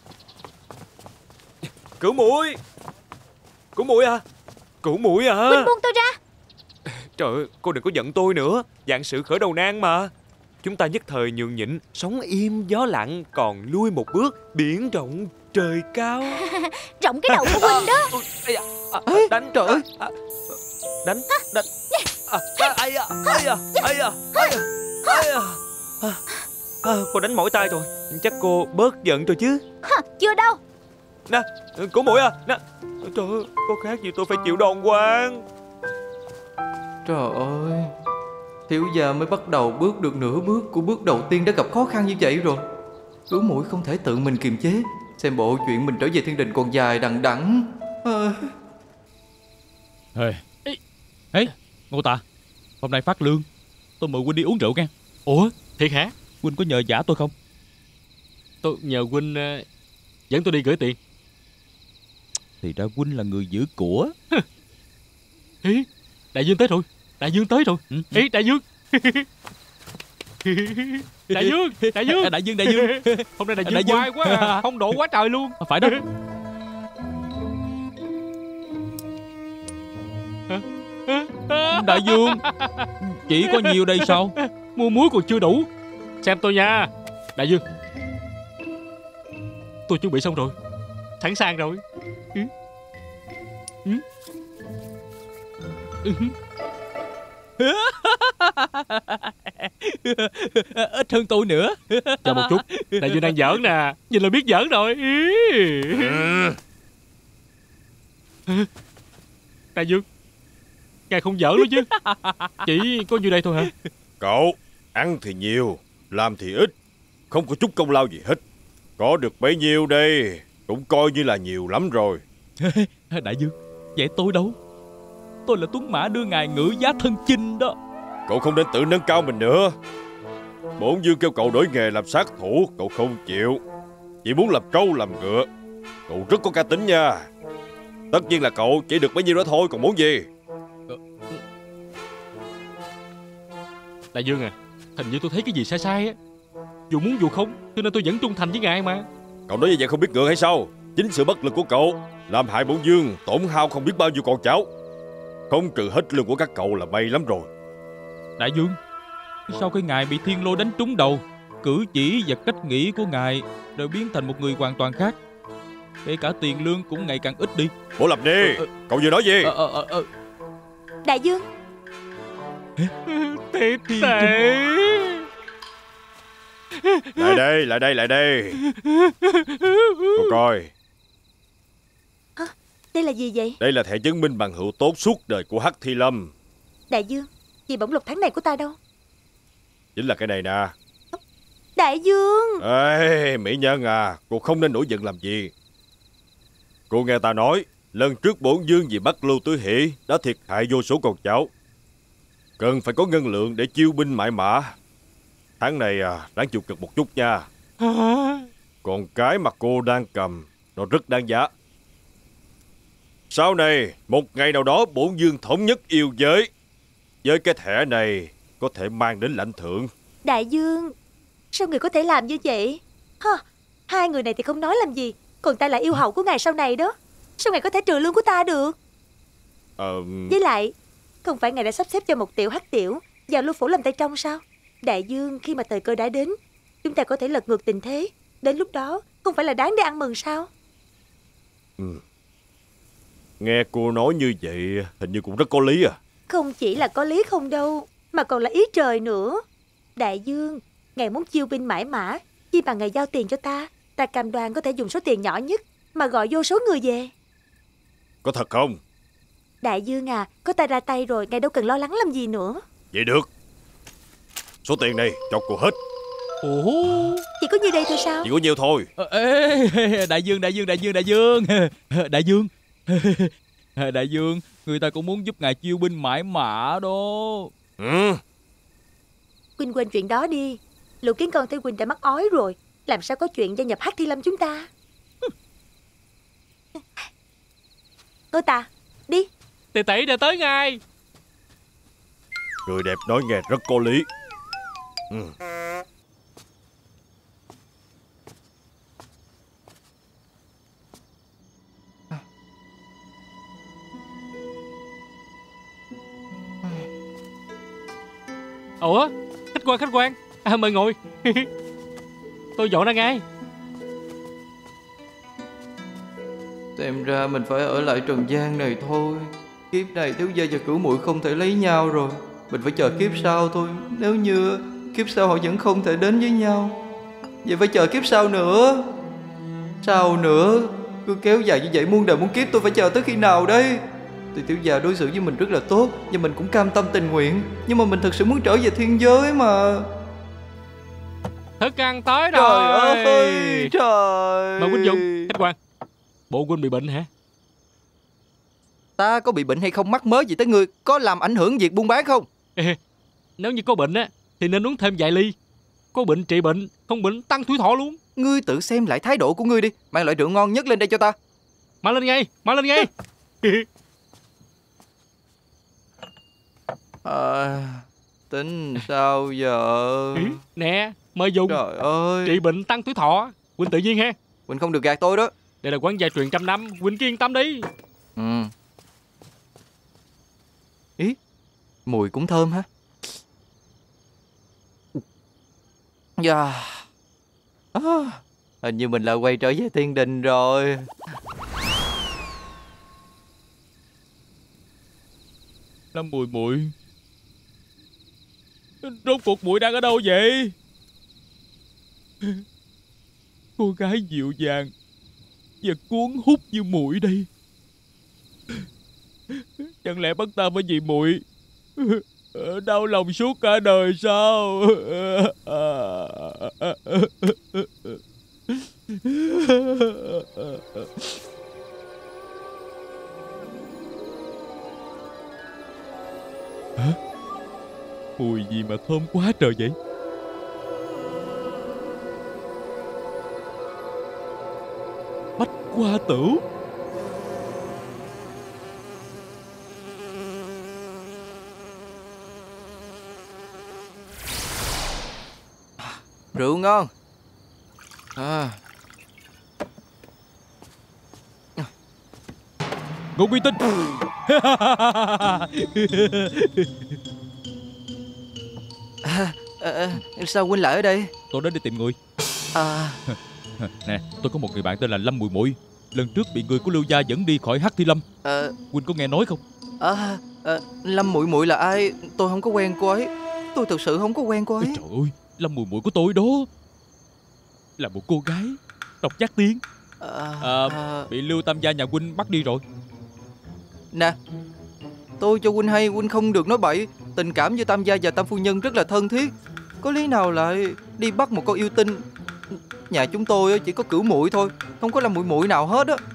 à. Huynh buông tôi ra. Trời ơi, cô đừng có giận tôi nữa. Vạn sự khởi đầu nan mà. Chúng ta nhất thời nhường nhịn, sóng im gió lặng, còn lui một bước, biển rộng trời cao. Rộng cái đầu của Huynh đó. Đánh trời ơi. Đánh cô đánh mỏi tay rồi. Chắc cô bớt giận rồi chứ. Chưa đâu. Nè, Cửu muội à, nè. Trời ơi, có khác gì tôi phải chịu đòn quan. Trời ơi, thiếu gia mới bắt đầu bước được nửa bước của bước đầu tiên đã gặp khó khăn như vậy rồi. Cửu muội không thể tự mình kiềm chế. Xem bộ chuyện mình trở về thiên đình còn dài đằng đẵng. Ngô Tà, hôm nay phát lương, tôi mời huynh đi uống rượu nghe. Ủa, thiệt hả? Huynh có nhờ vả tôi không? Tôi nhờ huynh dẫn tôi đi gửi tiền. Thì ra huynh là người giữ của. Ý, đại dương tới rồi. Đại dương tới rồi. Ý, đại dương. Đại dương. Hôm nay đại dương oai quá à. Phong độ quá trời luôn. Phải đó. Đại dương, chỉ có nhiều đây sao? Mua muối còn chưa đủ. Xem tôi nha. Đại dương, tôi chuẩn bị xong rồi, sẵn sàng rồi. Ít hơn tôi nữa. Chờ một chút, đại dương đang giỡn nè. Nhìn là biết giỡn rồi. Đại dương, Ngài không giỡn luôn chứ. Chỉ có nhiêu đây thôi hả? Cậu, ăn thì nhiều, làm thì ít, không có chút công lao gì hết. Có được bấy nhiêu đây cũng coi như là nhiều lắm rồi. Đại dương, vậy tôi đâu? Tôi là tuấn mã đưa ngài ngự giá thân chinh đó. Cậu không nên tự nâng cao mình nữa. Bổn vương kêu cậu đổi nghề làm sát thủ, cậu không chịu, chỉ muốn làm trâu làm ngựa. Cậu rất có cá tính nha. Tất nhiên là cậu chỉ được bấy nhiêu đó thôi, còn muốn gì? Đại dương à, hình như tôi thấy cái gì sai sai á. Dù muốn dù không, cho nên tôi vẫn trung thành với ngài mà. Cậu nói như vậy không biết ngượng hay sao? Chính sự bất lực của cậu làm hại bổn vương tổn hao không biết bao nhiêu con cháu. Không trừ hết lương của các cậu là may lắm rồi. Đại dương, sau khi ngài bị thiên lôi đánh trúng đầu, cử chỉ và cách nghĩ của ngài đều biến thành một người hoàn toàn khác. Kể cả tiền lương cũng ngày càng ít đi. Bố Lập đi, cậu vừa nói gì? Đại dương. Tệ. Lại đây. Cô coi. Đây là gì vậy? Đây là thẻ chứng minh bằng hữu tốt suốt đời của Hắc Thi Lâm. Đại dương, gì bổng lộc tháng này của ta đâu? Chính là cái này nè. Đại dương. Ê, mỹ nhân à, cô không nên nổi giận làm gì. Cô nghe ta nói, lần trước bổn vương vì bắt Lưu Tứ Hỷ đã thiệt hại vô số con cháu, cần phải có ngân lượng để chiêu binh mãi mã. Tháng này đáng chịu cực một chút nha. Còn cái mà cô đang cầm, nó rất đáng giá. Sau này, một ngày nào đó bổn vương thống nhất yêu giới, với cái thẻ này có thể mang đến lãnh thưởng. Đại dương, sao người có thể làm như vậy? Hai người này thì không nói làm gì, còn ta là yêu hậu của ngài sau này đó. Sao ngài có thể trừ lương của ta được? Với lại, không phải ngài đã sắp xếp cho một tiểu Hắc tiểu vào Lưu phủ làm tay trong sao? Đại dương, khi mà thời cơ đã đến, chúng ta có thể lật ngược tình thế. Đến lúc đó, không phải là đáng để ăn mừng sao? Nghe cô nói như vậy, hình như cũng rất có lý à. Không chỉ là có lý không đâu, mà còn là ý trời nữa. Đại dương, ngài muốn chiêu binh mãi mã, chi bằng ngài giao tiền cho ta. Ta cam đoan có thể dùng số tiền nhỏ nhất mà gọi vô số người về. Có thật không? Đại dương à, có ta ra tay rồi, ngài đâu cần lo lắng làm gì nữa. Vậy được. Số tiền này cho cô hết. Ồ, chỉ có nhiêu đây thôi sao? Chỉ có nhiêu thôi. Đại dương. Đại dương, người ta cũng muốn giúp ngài chiêu binh mãi mã đó. Huynh quên chuyện đó đi. Lũ kiến con thấy huynh đã mắc ói rồi, làm sao có chuyện gia nhập Hắc Thi Lâm chúng ta. Thôi ta, đi. Tỷ tỷ đã tới ngay. Người đẹp nói nghe rất có lý. Ủa, khách quan, mời ngồi. Tôi dọn ra ngay. Xem ra mình phải ở lại trần gian này thôi. Kiếp này thiếu gia và cửu muội không thể lấy nhau rồi. Mình phải chờ kiếp sau thôi. Nếu như kiếp sau họ vẫn không thể đến với nhau, vậy phải chờ kiếp sau nữa. Sau nữa, cứ kéo dài như vậy muôn đời muôn kiếp, tôi phải chờ tới khi nào đây? Thì thiếu gia đối xử với mình rất là tốt, và mình cũng cam tâm tình nguyện. Nhưng mà mình thực sự muốn trở về thiên giới mà. Thức ăn tới rồi. Trời ơi, trời. Mà huynh Dung, khách quan, bộ huynh bị bệnh hả? Ta có bị bệnh hay không mắc mớ gì tới ngươi, có làm ảnh hưởng việc buôn bán không? Nếu như có bệnh á thì nên uống thêm vài ly. Có bệnh trị bệnh, không bệnh tăng tuổi thọ luôn. Ngươi tự xem lại thái độ của ngươi đi. Mang loại rượu ngon nhất lên đây cho ta. Mang lên ngay. Tính sao giờ? Nè, mời dùng. Trời ơi, trị bệnh tăng tuổi thọ. Huynh tự nhiên ha. Huynh không được gạt tôi đó. Đây là quán gia truyền 100 năm, huynh cứ yên tâm đi. Ý, mùi cũng thơm ha. Hình như mình là quay trở về thiên đình rồi. Lâm muội, rốt cuộc muội đang ở đâu vậy? Cô gái dịu dàng và cuốn hút như muội đây Chẳng lẽ bắt ta phải vì muội đau lòng suốt cả đời sao? Hả? Mùi gì mà thơm quá trời vậy? Bách Hoa Tửu. Rượu ngon. Ngô Quy Tinh. Sao huynh lại ở đây? Tôi đến đi tìm người. Nè, tôi có một người bạn tên là Lâm Mùi Muội. Lần trước bị người của Lưu gia dẫn đi khỏi Hắc Thi Lâm. Huynh có nghe nói không? Lâm Muội Muội là ai? Tôi không có quen cô ấy. Tôi thực sự không có quen cô ấy. Trời ơi, Lâm Mùi Muội của tôi đó là một cô gái độc giác tiên. Bị Lưu Tam gia nhà huynh bắt đi rồi. Nè, tôi cho huynh hay, huynh không được nói bậy. Tình cảm giữa Tam gia và Tam phu nhân rất là thân thiết. Có lý nào lại đi bắt một con yêu tinh? Nhà chúng tôi chỉ có Cửu Muội thôi, không có Lâm Muội Muội nào hết á.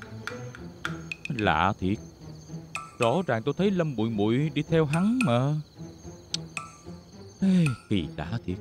Lạ thiệt. Rõ ràng tôi thấy Lâm Muội Muội đi theo hắn mà. Kỳ lạ thiệt.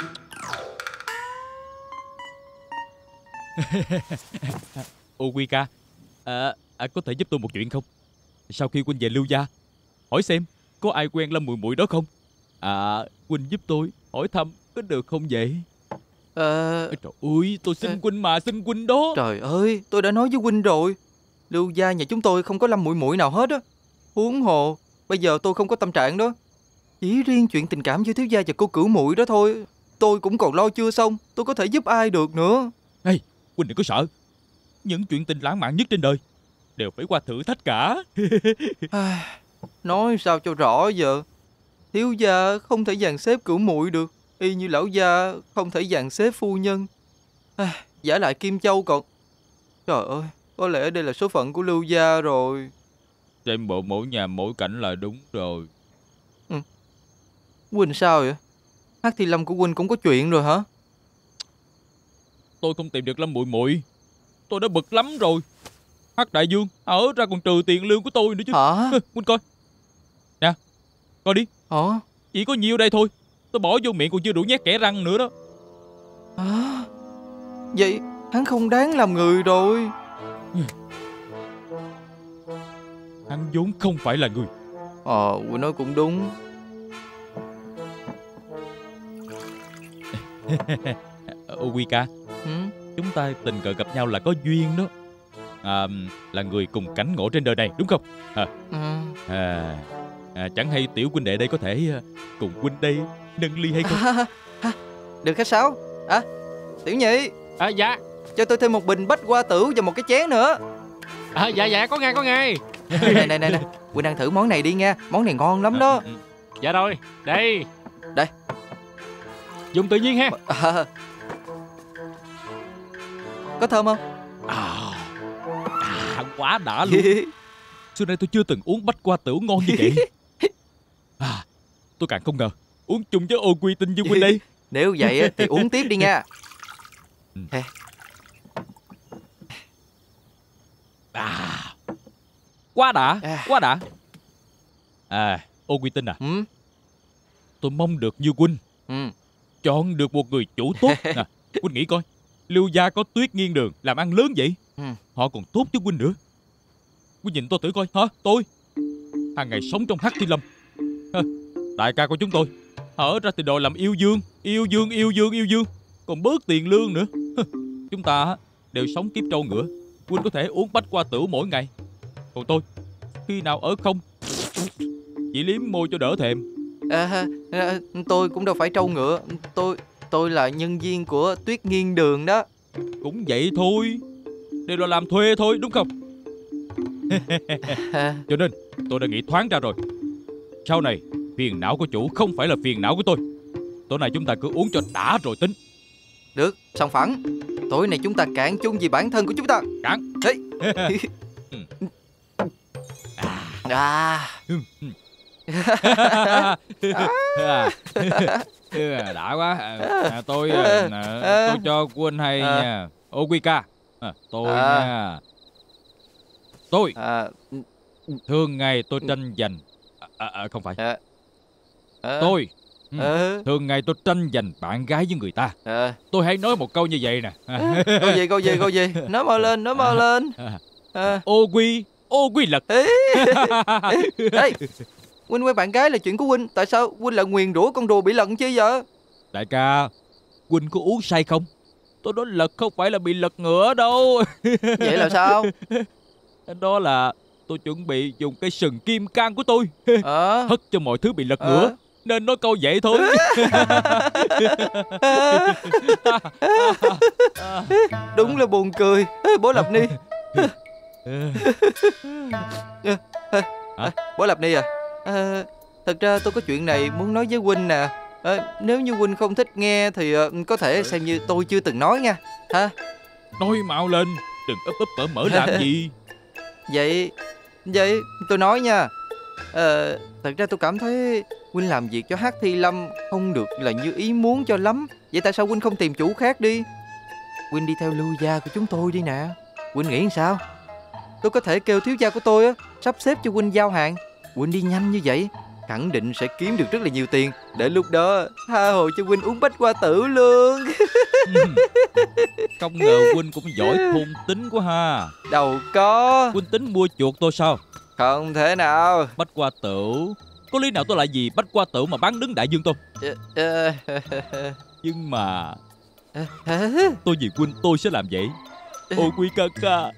Ô Quy ca, có thể giúp tôi một chuyện không? Sau khi huynh về Lưu gia, hỏi xem có ai quen Lâm Muội Muội đó không? Huynh giúp tôi hỏi thăm có được không vậy? Trời ơi, tôi xin huynh mà, xin huynh đó. Trời ơi, tôi đã nói với huynh rồi. Lưu gia nhà chúng tôi không có Lâm Muội Muội nào hết á. Huống hồ, bây giờ tôi không có tâm trạng đó. Chỉ riêng chuyện tình cảm giữa thiếu gia và cô Cửu Muội đó thôi, tôi cũng còn lo chưa xong. Tôi có thể giúp ai được nữa. Ê, huynh đừng có sợ. Những chuyện tình lãng mạn nhất trên đời đều phải qua thử thách cả. Nói sao cho rõ giờ. Thiếu gia không thể dàn xếp Cửu Muội được, y như lão gia không thể dàn xếp phu nhân. Giả lại Kim Châu còn... Trời ơi, có lẽ đây là số phận của Lưu gia rồi. Xem bộ mỗi nhà mỗi cảnh là đúng rồi. Huynh sao vậy? Hắc Thi Lâm của huynh cũng có chuyện rồi hả? Tôi không tìm được Lâm Muội Muội, tôi đã bực lắm rồi. Hắc Đại Dương ở ra còn trừ tiền lương của tôi nữa chứ. Hả? Huynh coi. Nè, coi đi. Hả? Chỉ có nhiêu đây thôi. Tôi bỏ vô miệng còn chưa đủ nhét kẽ răng nữa đó. Vậy hắn không đáng làm người rồi. Hắn vốn không phải là người. Huynh nói cũng đúng. Ô Quy ca, chúng ta tình cờ gặp nhau là có duyên đó. Là người cùng cảnh ngộ trên đời này, đúng không? Chẳng hay tiểu huynh đệ đây có thể cùng huynh đây nâng ly hay không? Được khách Sáu. Tiểu Nhị. Dạ. Cho tôi thêm một bình Bách Hoa Tửu và một cái chén nữa. Dạ, có ngay. Này, huynh ăn thử món này đi nha. Món này ngon lắm đó. Dạ rồi, đây. Đây. Dùng tự nhiên ha. Có thơm không? Quá đã luôn. Xưa nay tôi chưa từng uống Bách Hoa Tửu ngon như vậy. Tôi càng không ngờ uống chung với Ô Quy Tinh như huynh đây. Nếu vậy thì uống tiếp đi nha. Quá đã. Ô Quy Tinh tôi mong được như huynh chọn được một người chủ tốt. Huynh nghĩ coi, Lưu gia có Tuyết Nghiên Đường làm ăn lớn vậy, họ còn tốt với huynh nữa. Huynh nhìn tôi thử coi hả? Tôi hàng ngày sống trong Hắc Thi Lâm, đại ca của chúng tôi ở ra thì đòi làm yêu dương, còn bớt tiền lương nữa. Chúng ta đều sống kiếp trâu ngựa. Huynh có thể uống Bách Hoa Tửu mỗi ngày, còn tôi khi nào ở không chỉ liếm môi cho đỡ thèm. Tôi cũng đâu phải trâu ngựa. Tôi là nhân viên của Tuyết Nghiên Đường đó. Cũng vậy thôi, đều là làm thuê thôi, đúng không? Cho nên tôi đã nghĩ thoáng ra rồi. Sau này phiền não của chủ không phải là phiền não của tôi. Tối nay chúng ta cứ uống cho đã rồi tính. Được, sòng phẳng. Tối nay chúng ta cạn chung vì bản thân của chúng ta. Cạn. Đấy. À. Đã quá. Tôi cho Quân hay nha. Okika. Tôi nha. Tôi thường ngày tôi tranh giành. Không phải. Tôi thường ngày tôi tranh giành bạn gái với người ta. Tôi hay nói một câu như vậy nè. Câu gì? Nói mau lên. Ô quy lật. Ê, Huynh quen bạn gái là chuyện của Huynh. Tại sao Huynh lại nguyền rủa con rùa bị lật chi vậy? Đại ca, Huynh có uống say không? Tôi nói lật không phải là bị lật ngửa đâu. Vậy là sao? Đó là tôi chuẩn bị dùng cái sừng kim cang của tôi hất cho mọi thứ bị lật ngửa. Nên nói câu vậy thôi. Đúng là buồn cười. Bố Lập Ni. Bố Lập Ni à, thật ra tôi có chuyện này muốn nói với Huynh nè. Nếu như Huynh không thích nghe thì có thể xem như tôi chưa từng nói nha. Hả? Nói mau lên, đừng ấp mở làm gì. Vậy tôi nói nha. Thật ra tôi cảm thấy Huynh làm việc cho Hát Thi Lâm không được là như ý muốn cho lắm. Vậy tại sao Huynh không tìm chủ khác đi? Huynh đi theo lưu gia của chúng tôi đi nè. Huynh nghĩ sao? Tôi có thể kêu thiếu gia của tôi sắp xếp cho Huynh giao hàng. Huynh đi nhanh như vậy khẳng định sẽ kiếm được rất là nhiều tiền. Để lúc đó tha hồ cho Huynh uống bách hoa tử luôn. Không ngờ Huynh cũng giỏi thôn tính quá ha. Đâu có. Huynh tính mua chuột tôi sao? Không thể nào. Bách hoa tử, có lý nào tôi lại vì bách hoa tử mà bán đứng đại dương tôi? Nhưng mà tôi vì Huynh tôi sẽ làm vậy. Ô Quy ca ca.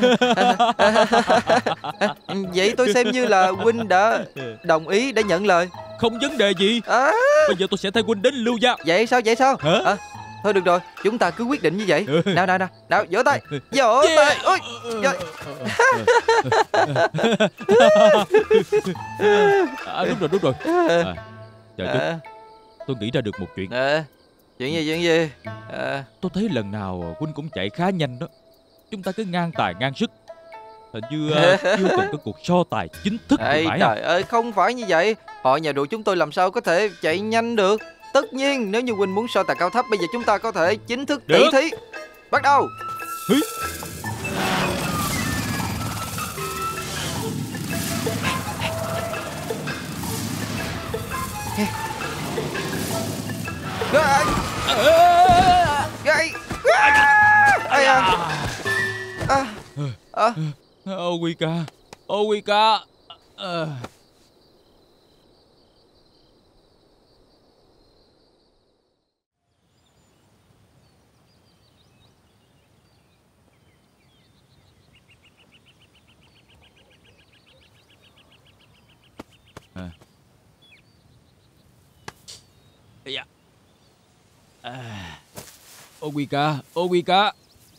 Vậy tôi xem như là Huynh đã đồng ý, đã nhận lời. Không vấn đề gì. Bây giờ tôi sẽ thay Huynh đến lưu gia. Vậy sao? Hả? Thôi được rồi, chúng ta cứ quyết định như vậy. Nào, vỗ tay. Vỗ tay. Ôi. Đúng rồi. Chờ chút, tôi nghĩ ra được một chuyện. Chuyện gì? Tôi thấy lần nào Huynh cũng chạy khá nhanh đó. Chúng ta cứ ngang tài ngang sức. Hình như chưa từng có cuộc so tài chính thức thì phải. Trời ơi, không phải như vậy. Họ nhà đồ chúng tôi làm sao có thể chạy nhanh được. Tất nhiên nếu như Huynh muốn so tài cao thấp, bây giờ chúng ta có thể chính thức tỷ thí. Bắt đầu. Ô Quy ca. Ô Quy ca.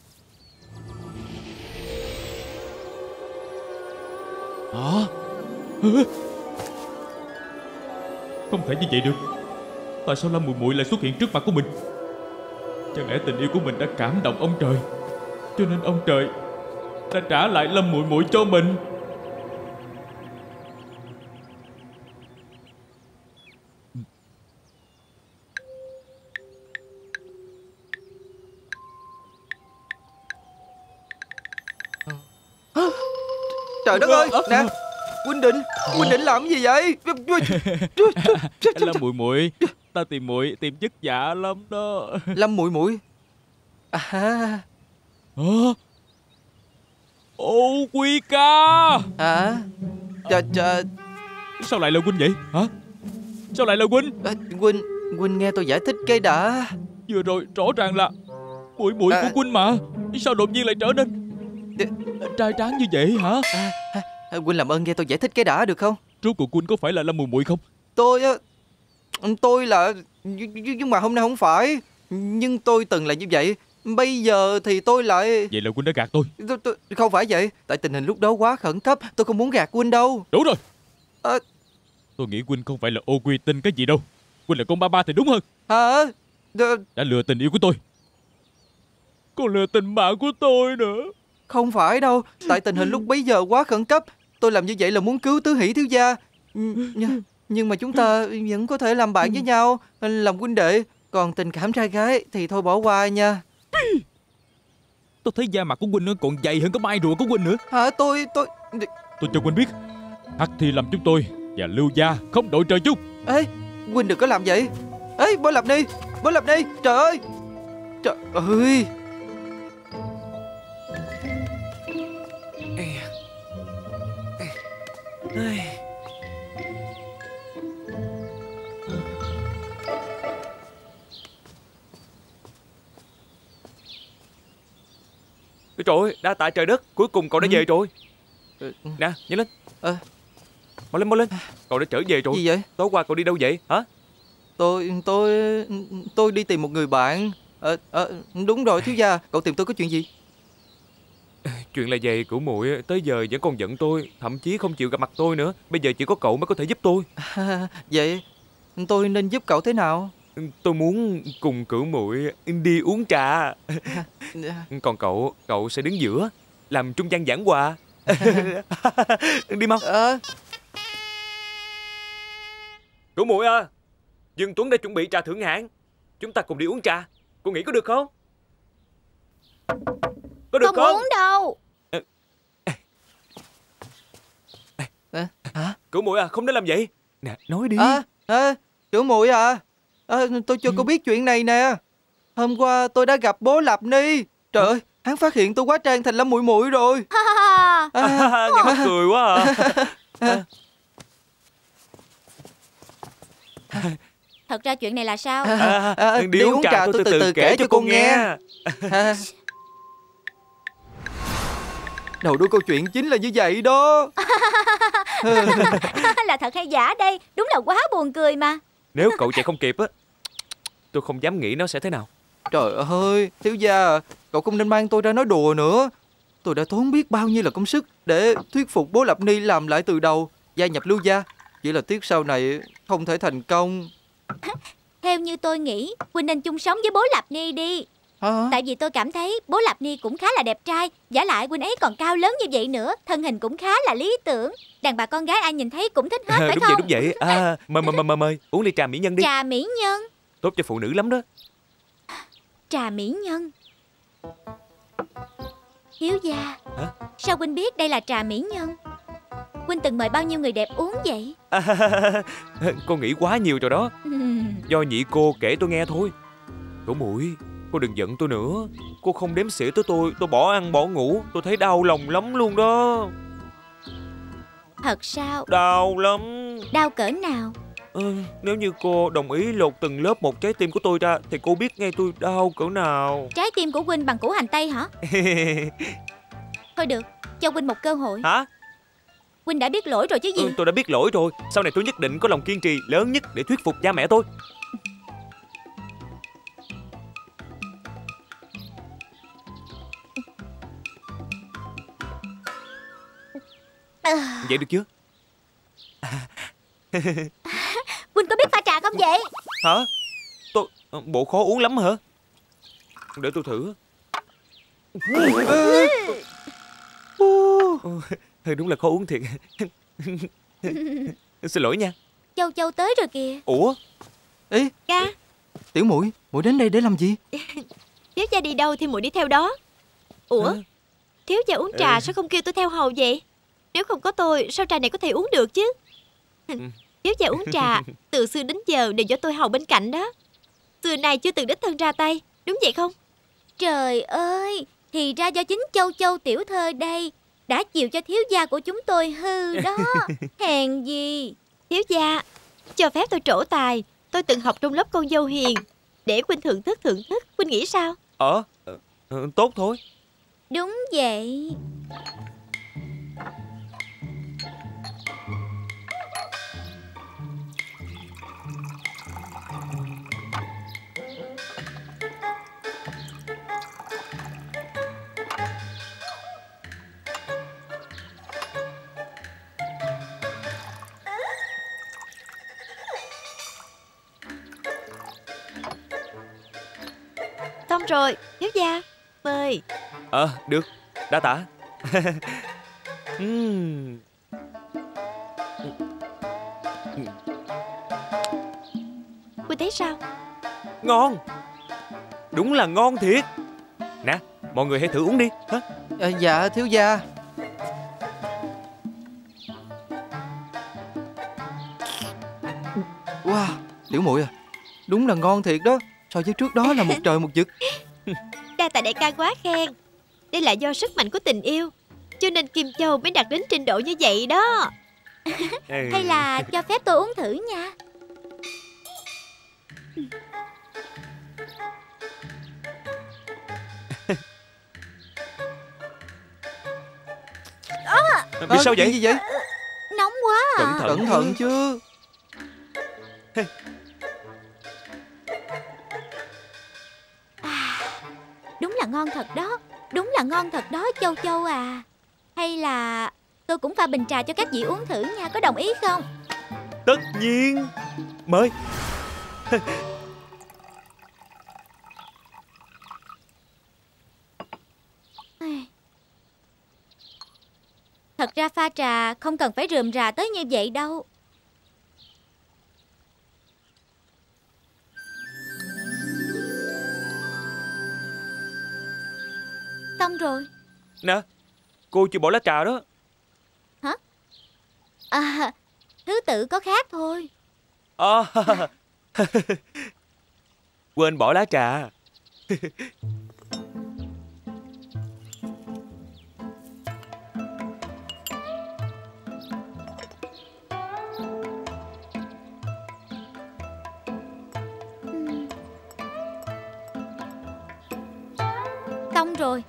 Hả? Không thể như vậy được. Tại sao Lâm Muội Muội lại xuất hiện trước mặt của mình? Chẳng lẽ tình yêu của mình đã cảm động ông trời, cho nên ông trời đã trả lại Lâm Muội Muội cho mình? Trời đất ơi, nè, Huynh định làm cái gì vậy? Lâm Muội Muội, ta tìm muội tìm chất dạ lắm đó. Lâm Muội Muội. Ô Quy ca. Sao lại là Huynh vậy hả? Sao lại là Huynh? Huynh nghe tôi giải thích cái đã. Vừa rồi rõ ràng là muội muội của Huynh mà. Sao đột nhiên lại trở nên trai tráng như vậy hả? Huynh làm ơn nghe tôi giải thích cái đã được không? Rốt cuộc Huynh có phải là Lâm Muội Muội không? Tôi là, nhưng mà hôm nay không phải. Nhưng tôi từng là như vậy. Bây giờ thì tôi lại... Vậy là Huynh đã gạt tôi. Tôi không phải vậy. Tại tình hình lúc đó quá khẩn cấp. Tôi không muốn gạt Huynh đâu. Đúng rồi. Tôi nghĩ Huynh không phải là ô quy tin cái gì đâu. Huynh là con ba thì đúng hơn. Hả? Đã lừa tình yêu của tôi, còn lừa tình bạn của tôi nữa. Không phải đâu. Tại tình hình lúc bấy giờ quá khẩn cấp. tôi làm như vậy là muốn cứu Tứ Hỷ thiếu gia. Nhưng mà chúng ta vẫn có thể làm bạn với nhau, làm huynh đệ. Còn tình cảm trai gái thì thôi bỏ qua nha. Tôi thấy da mặt của huynh còn dày hơn cái mai rùa của huynh nữa. Hả? Tôi cho huynh biết, Hắc Thi Lâm chúng tôi và Lưu gia không đội trời chung. Ê, huynh đừng có làm vậy. Ê, Bố Lập Ni, Bố Lập Ni, trời ơi. Trời ơi. Trời ơi, đa tạ trời đất, cuối cùng cậu đã về rồi. Nè, nhanh lên. Mau lên. Cậu đã trở về rồi. Gì vậy? Tối qua cậu đi đâu vậy hả? Tôi đi tìm một người bạn. Đúng rồi thiếu gia, cậu tìm tôi có chuyện gì? Chuyện là về Cửu muội tới giờ vẫn còn giận tôi, thậm chí không chịu gặp mặt tôi nữa. Bây giờ chỉ có cậu mới có thể giúp tôi. Vậy tôi nên giúp cậu thế nào? Tôi muốn cùng Cửu muội đi uống trà. Còn cậu sẽ đứng giữa, làm trung gian giảng hòa. Đi mau. Cửu muội à, Dương Tuấn đã chuẩn bị trà thượng hạng, chúng ta cùng đi uống trà. Cô nghĩ có được không? Có được không? Không uống đâu. Hả? Cửu muội à, không nên làm vậy. Nè, nói đi. Cửu muội à, tôi cho cô biết chuyện này nè. Hôm qua tôi đã gặp Bố Lập Ni. Trời ơi, hắn phát hiện tôi hóa trang thành Lâm muội muội rồi. Nghe mắc cười quá à. Thật ra chuyện này là sao? Đi uống trà tôi từ từ kể cho cô nghe. Đầu đuôi câu chuyện chính là như vậy đó. Là thật hay giả đây? Đúng là quá buồn cười mà. Nếu cậu chạy không kịp á, tôi không dám nghĩ nó sẽ thế nào. Trời ơi, thiếu gia, cậu không nên mang tôi ra nói đùa nữa. Tôi đã tốn biết bao nhiêu là công sức để thuyết phục Bố Lập Ni làm lại từ đầu, gia nhập Lưu gia. Chỉ là tiếc sau này không thể thành công. Theo như tôi nghĩ, Huynh nên chung sống với Bố Lập Ni đi. Tại vì tôi cảm thấy Bố Lập Ni cũng khá là đẹp trai. Giả lại Huynh ấy còn cao lớn như vậy nữa, thân hình cũng khá là lý tưởng. Đàn bà con gái ai nhìn thấy cũng thích hết, phải không? Đúng vậy. Mời uống ly trà mỹ nhân đi. Trà mỹ nhân? Tốt cho phụ nữ lắm đó. Trà mỹ nhân. Thiếu gia, hả? Sao Huynh biết đây là trà mỹ nhân? Huynh từng mời bao nhiêu người đẹp uống vậy? Cô nghĩ quá nhiều rồi đó. Do nhị cô kể tôi nghe thôi. Cửu muội, cô đừng giận tôi nữa. Cô không đếm xỉa tới tôi bỏ ăn bỏ ngủ. Tôi thấy đau lòng lắm luôn đó. Thật sao? Đau lắm. Đau cỡ nào? Nếu như cô đồng ý lột từng lớp một trái tim của tôi ra, thì cô biết ngay tôi đau cỡ nào. Trái tim của Huynh bằng củ hành tây hả? Thôi được, cho Huynh một cơ hội. Hả? Huynh đã biết lỗi rồi chứ gì? Tôi đã biết lỗi rồi. Sau này tôi nhất định có lòng kiên trì lớn nhất để thuyết phục cha mẹ tôi. Vậy được chưa? Huynh có biết pha trà không vậy? Hả? Bộ khó uống lắm hả? Để tôi thử. Đúng là khó uống thiệt. Xin lỗi nha. Châu Châu tới rồi kìa. Ủa? Ê, Ca, Tiểu muội, muội đến đây để làm gì? Thiếu gia đi đâu thì muội đi theo đó. Ủa? Thiếu gia uống trà sao không kêu tôi theo hầu vậy? Nếu không có tôi sao trà này có thể uống được chứ? Thiếu gia uống trà từ xưa đến giờ đều do tôi hầu bên cạnh đó. Xưa nay chưa từng đích thân ra tay, đúng vậy không? trời ơi, thì ra do chính Châu Châu tiểu thơ đây đã chịu cho thiếu gia của chúng tôi hư đó. Hèn gì. Thiếu gia, cho phép tôi trổ tài. Tôi từng học trong lớp con dâu hiền. Để huynh thưởng thức, huynh nghĩ sao? Tốt thôi. Đúng vậy. Xong rồi, thiếu gia, mời. Được, đa tạ. thấy sao? Ngon. Đúng là ngon thiệt. Nè, mọi người hãy thử uống đi hả? Dạ thiếu gia. Wow, tiểu muội à, đúng là ngon thiệt đó. So với trước đó là một trời một vực. Đa tạ đại ca quá khen. Đây là do sức mạnh của tình yêu, cho nên Kim Châu mới đạt đến trình độ như vậy đó. Hay là cho phép tôi uống thử nha. Vì sao vậy? Gì vậy? Nóng quá à. Cẩn thận chứ. Đúng là ngon thật đó. Đúng là ngon thật đó Châu Châu à. Hay là tôi cũng pha bình trà cho các vị uống thử nha, có đồng ý không? Tất nhiên. Mời. Thật ra pha trà không cần phải rườm rà tới như vậy đâu. Xong rồi. Nè, cô chưa bỏ lá trà đó. Hả? À, thứ tự có khác thôi. À, quên bỏ lá trà. Xong rồi.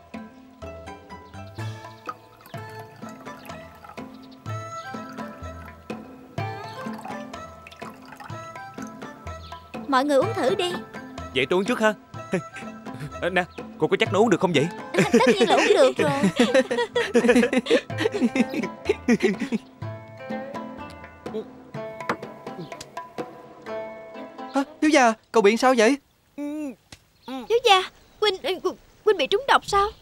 Mọi người uống thử đi. Vậy tôi uống trước ha. Nè, cô có chắc nó uống được không vậy? Tất nhiên là uống được rồi. Thiếu gia, cậu bị sao vậy? Thiếu gia, Huynh bị trúng độc sao?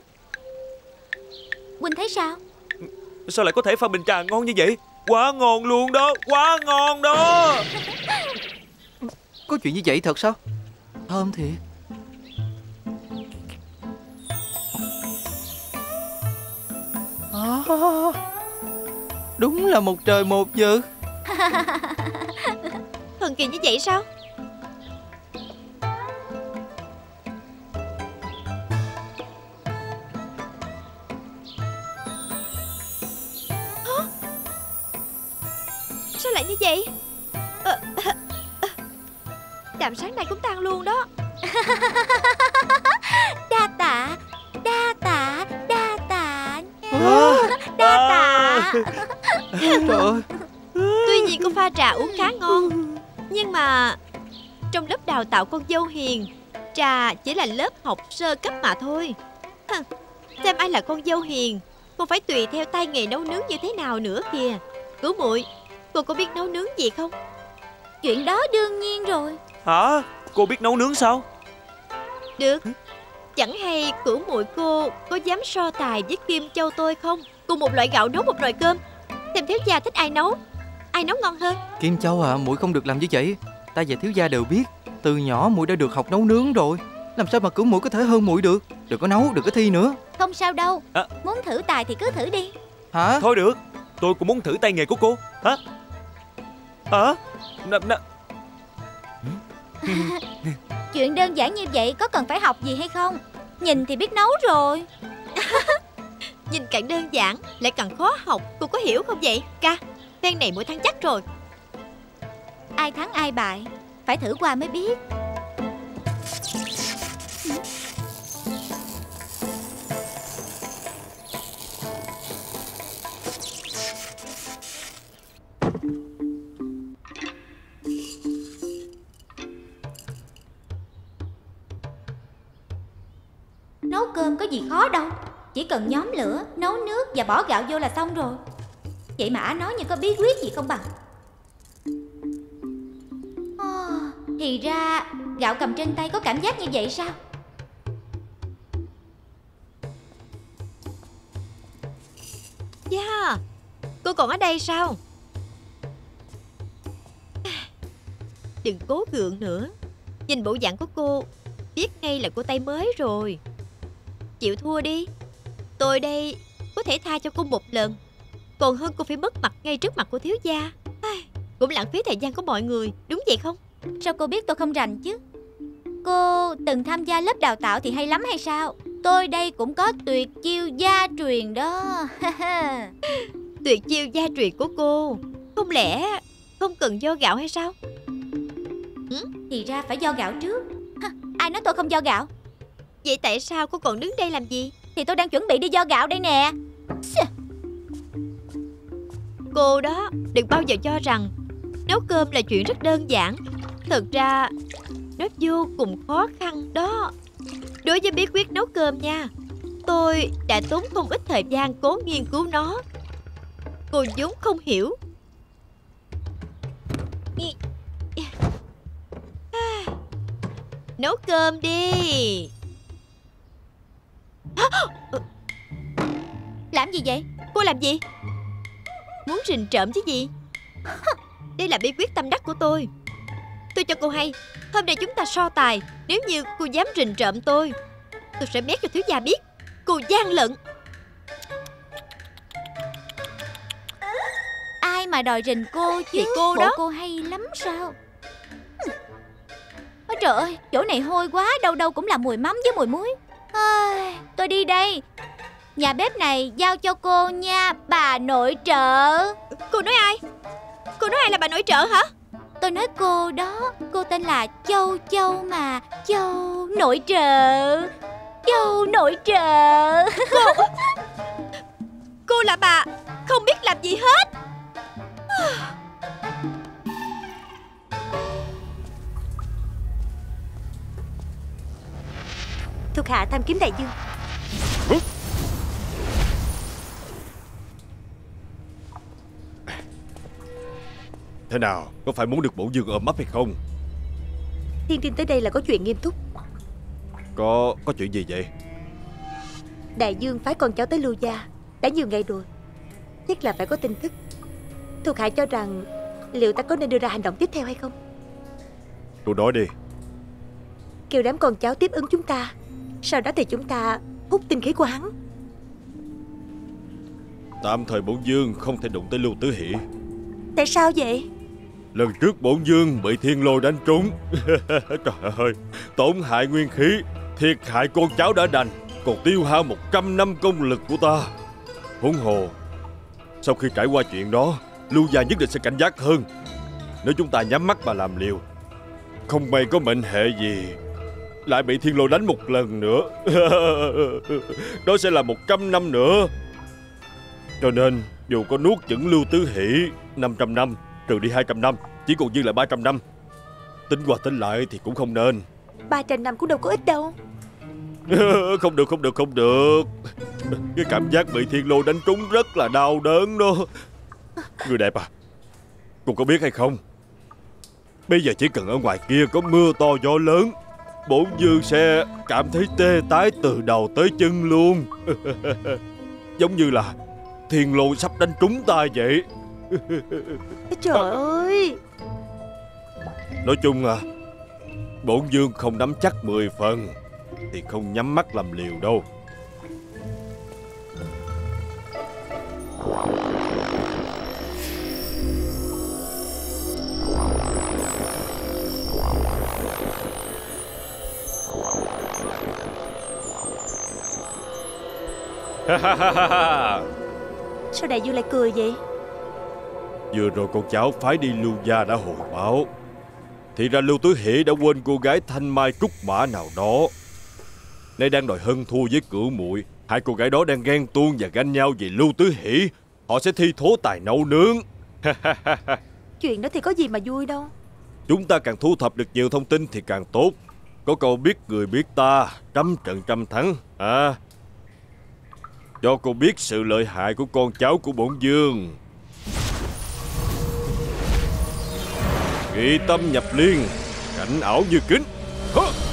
Huynh thấy sao? Sao lại có thể pha bình trà ngon như vậy? Quá ngon luôn đó. Quá ngon đó. Có chuyện như vậy thật sao? Thơm thiệt. Đúng là một trời một vực. Thần kỳ như vậy sao? Sao lại như vậy? Đạm sáng nay cũng tan luôn đó. Đa tạ. Đa tạ. Đa tạ nha. Đa tạ. Trời ơi. Tuy nhiên cô pha trà uống khá ngon, nhưng mà trong lớp đào tạo con dâu hiền, trà chỉ là lớp học sơ cấp mà thôi. Xem ai là con dâu hiền, cô phải tùy theo tay nghề nấu nướng như thế nào nữa kìa. Cửu muội, cô có biết nấu nướng gì không? Chuyện đó đương nhiên rồi. Hả? Cô biết nấu nướng sao? Được. Chẳng hay cửu muội cô có dám so tài với Kim Châu tôi không? Cùng một loại gạo nấu một nồi cơm, xem thiếu gia thích ai nấu ngon hơn. Kim Châu à, muội không được làm như vậy. Ta và thiếu gia đều biết, từ nhỏ muội đã được học nấu nướng rồi. Làm sao mà cửu muội có thể hơn muội được? Đừng có nấu, đừng có thi nữa. Không sao đâu. Muốn thử tài thì cứ thử đi. Hả? Thôi được, tôi cũng muốn thử tay nghề của cô. Hả? Hả? Chuyện đơn giản như vậy có cần phải học gì hay không? Nhìn thì biết nấu rồi. Nhìn càng đơn giản lại càng khó học, cô có hiểu không vậy? Ca, phen này muội thắng chắc rồi. Ai thắng ai bại phải thử qua mới biết. Nấu cơm có gì khó đâu. Chỉ cần nhóm lửa, nấu nước và bỏ gạo vô là xong rồi. Vậy mà Á nói như có bí quyết gì không bằng. Thì ra gạo cầm trên tay có cảm giác như vậy sao? Yeah, cô còn ở đây sao? Đừng cố gượng nữa. Nhìn bộ dạng của cô, biết ngay là cô tay mới rồi. Chịu thua đi. Tôi đây có thể tha cho cô một lần, còn hơn cô phải mất mặt ngay trước mặt của thiếu gia. Cũng lãng phí thời gian của mọi người, đúng vậy không? Sao cô biết tôi không rành chứ? Cô từng tham gia lớp đào tạo thì hay lắm hay sao? Tôi đây cũng có tuyệt chiêu gia truyền đó. Tuyệt chiêu gia truyền của cô không lẽ không cần vo gạo hay sao? Thì ra phải vo gạo trước. Ai nói tôi không vo gạo? Vậy tại sao cô còn đứng đây làm gì? Thì tôi đang chuẩn bị đi vo gạo đây nè. Cô đó, đừng bao giờ cho rằng nấu cơm là chuyện rất đơn giản. Thật ra nó vô cùng khó khăn đó. Đối với bí quyết nấu cơm nha, tôi đã tốn không ít thời gian cố nghiên cứu nó. Cô vốn không hiểu. Nấu cơm đi. Làm gì vậy? Cô làm gì? Muốn rình trộm chứ gì? Đây là bí quyết tâm đắc của tôi. Tôi cho cô hay, hôm nay chúng ta so tài. Nếu như cô dám rình trộm tôi sẽ mét cho thiếu gia biết cô gian lận. Ai mà đòi rình cô chứ? Thì cô bộ đó. Cô hay lắm sao? Ôi trời ơi, chỗ này hôi quá. Đâu đâu cũng là mùi mắm với mùi muối. Tôi đi đây. Nhà bếp này giao cho cô nha, bà nội trợ. Cô nói ai? Cô nói ai là bà nội trợ hả? Tôi nói cô đó. Cô tên là Châu Châu mà. Châu nội trợ. Châu nội trợ. Cô là bà không biết làm gì hết. Thuộc hạ tham kiếm đại dương. Thế nào, có phải muốn được bổn dương ôm ấp hay không? Thiên Trinh tới đây là có chuyện nghiêm túc. Có chuyện gì vậy? Đại dương phái con cháu tới Lưu gia đã nhiều ngày rồi, chắc là phải có tin tức. Thuộc hạ cho rằng liệu ta có nên đưa ra hành động tiếp theo hay không? Cô nói đi. Kêu đám con cháu tiếp ứng chúng ta, sau đó thì chúng ta hút tinh khí của hắn. Tạm thời bổn dương không thể đụng tới Lưu Tứ Hỷ. Tại sao vậy? Lần trước bổn dương bị thiên lôi đánh trúng. Trời ơi, tổn hại nguyên khí, thiệt hại con cháu đã đành, còn tiêu hao 100 năm công lực của ta. Huống hồ, sau khi trải qua chuyện đó, Lưu gia nhất định sẽ cảnh giác hơn. Nếu chúng ta nhắm mắt mà làm liều, không may có mệnh hệ gì, lại bị thiên lôi đánh một lần nữa. Đó sẽ là 100 năm nữa. Cho nên dù có nuốt chửng Lưu Tứ Hỷ 500 năm, trừ đi 200 năm, chỉ còn dư lại 300 năm. Tính qua tính lại thì cũng không nên. 300 năm cũng đâu có ít đâu. Không được. Cái cảm giác bị thiên lôi đánh trúng rất là đau đớn đó. Người đẹp à, cô có biết hay không, bây giờ chỉ cần ở ngoài kia có mưa to gió lớn, bổn dương sẽ cảm thấy tê tái từ đầu tới chân luôn. Giống như là thiên lôi sắp đánh trúng ta vậy. Trời ơi. Nói chung à, bổn dương không nắm chắc 10 phần thì không nhắm mắt làm liều đâu. Sao đại dương lại cười vậy? Vừa rồi con cháu phái đi Lưu gia đã hồi báo, thì ra Lưu Tứ Hỷ đã quên cô gái thanh mai trúc mã nào đó, nay đang đòi hơn thua với cửu muội. Hai cô gái đó đang ghen tuông và ganh nhau vì Lưu Tứ Hỷ. Họ sẽ thi thố tài nấu nướng. Chuyện đó thì có gì mà vui đâu. Chúng ta càng thu thập được nhiều thông tin thì càng tốt. Có câu biết người biết ta, trăm trận trăm thắng à. Cho cô biết sự lợi hại của con cháu của bổn dương. Nghị tâm nhập liên, cảnh ảo như kính.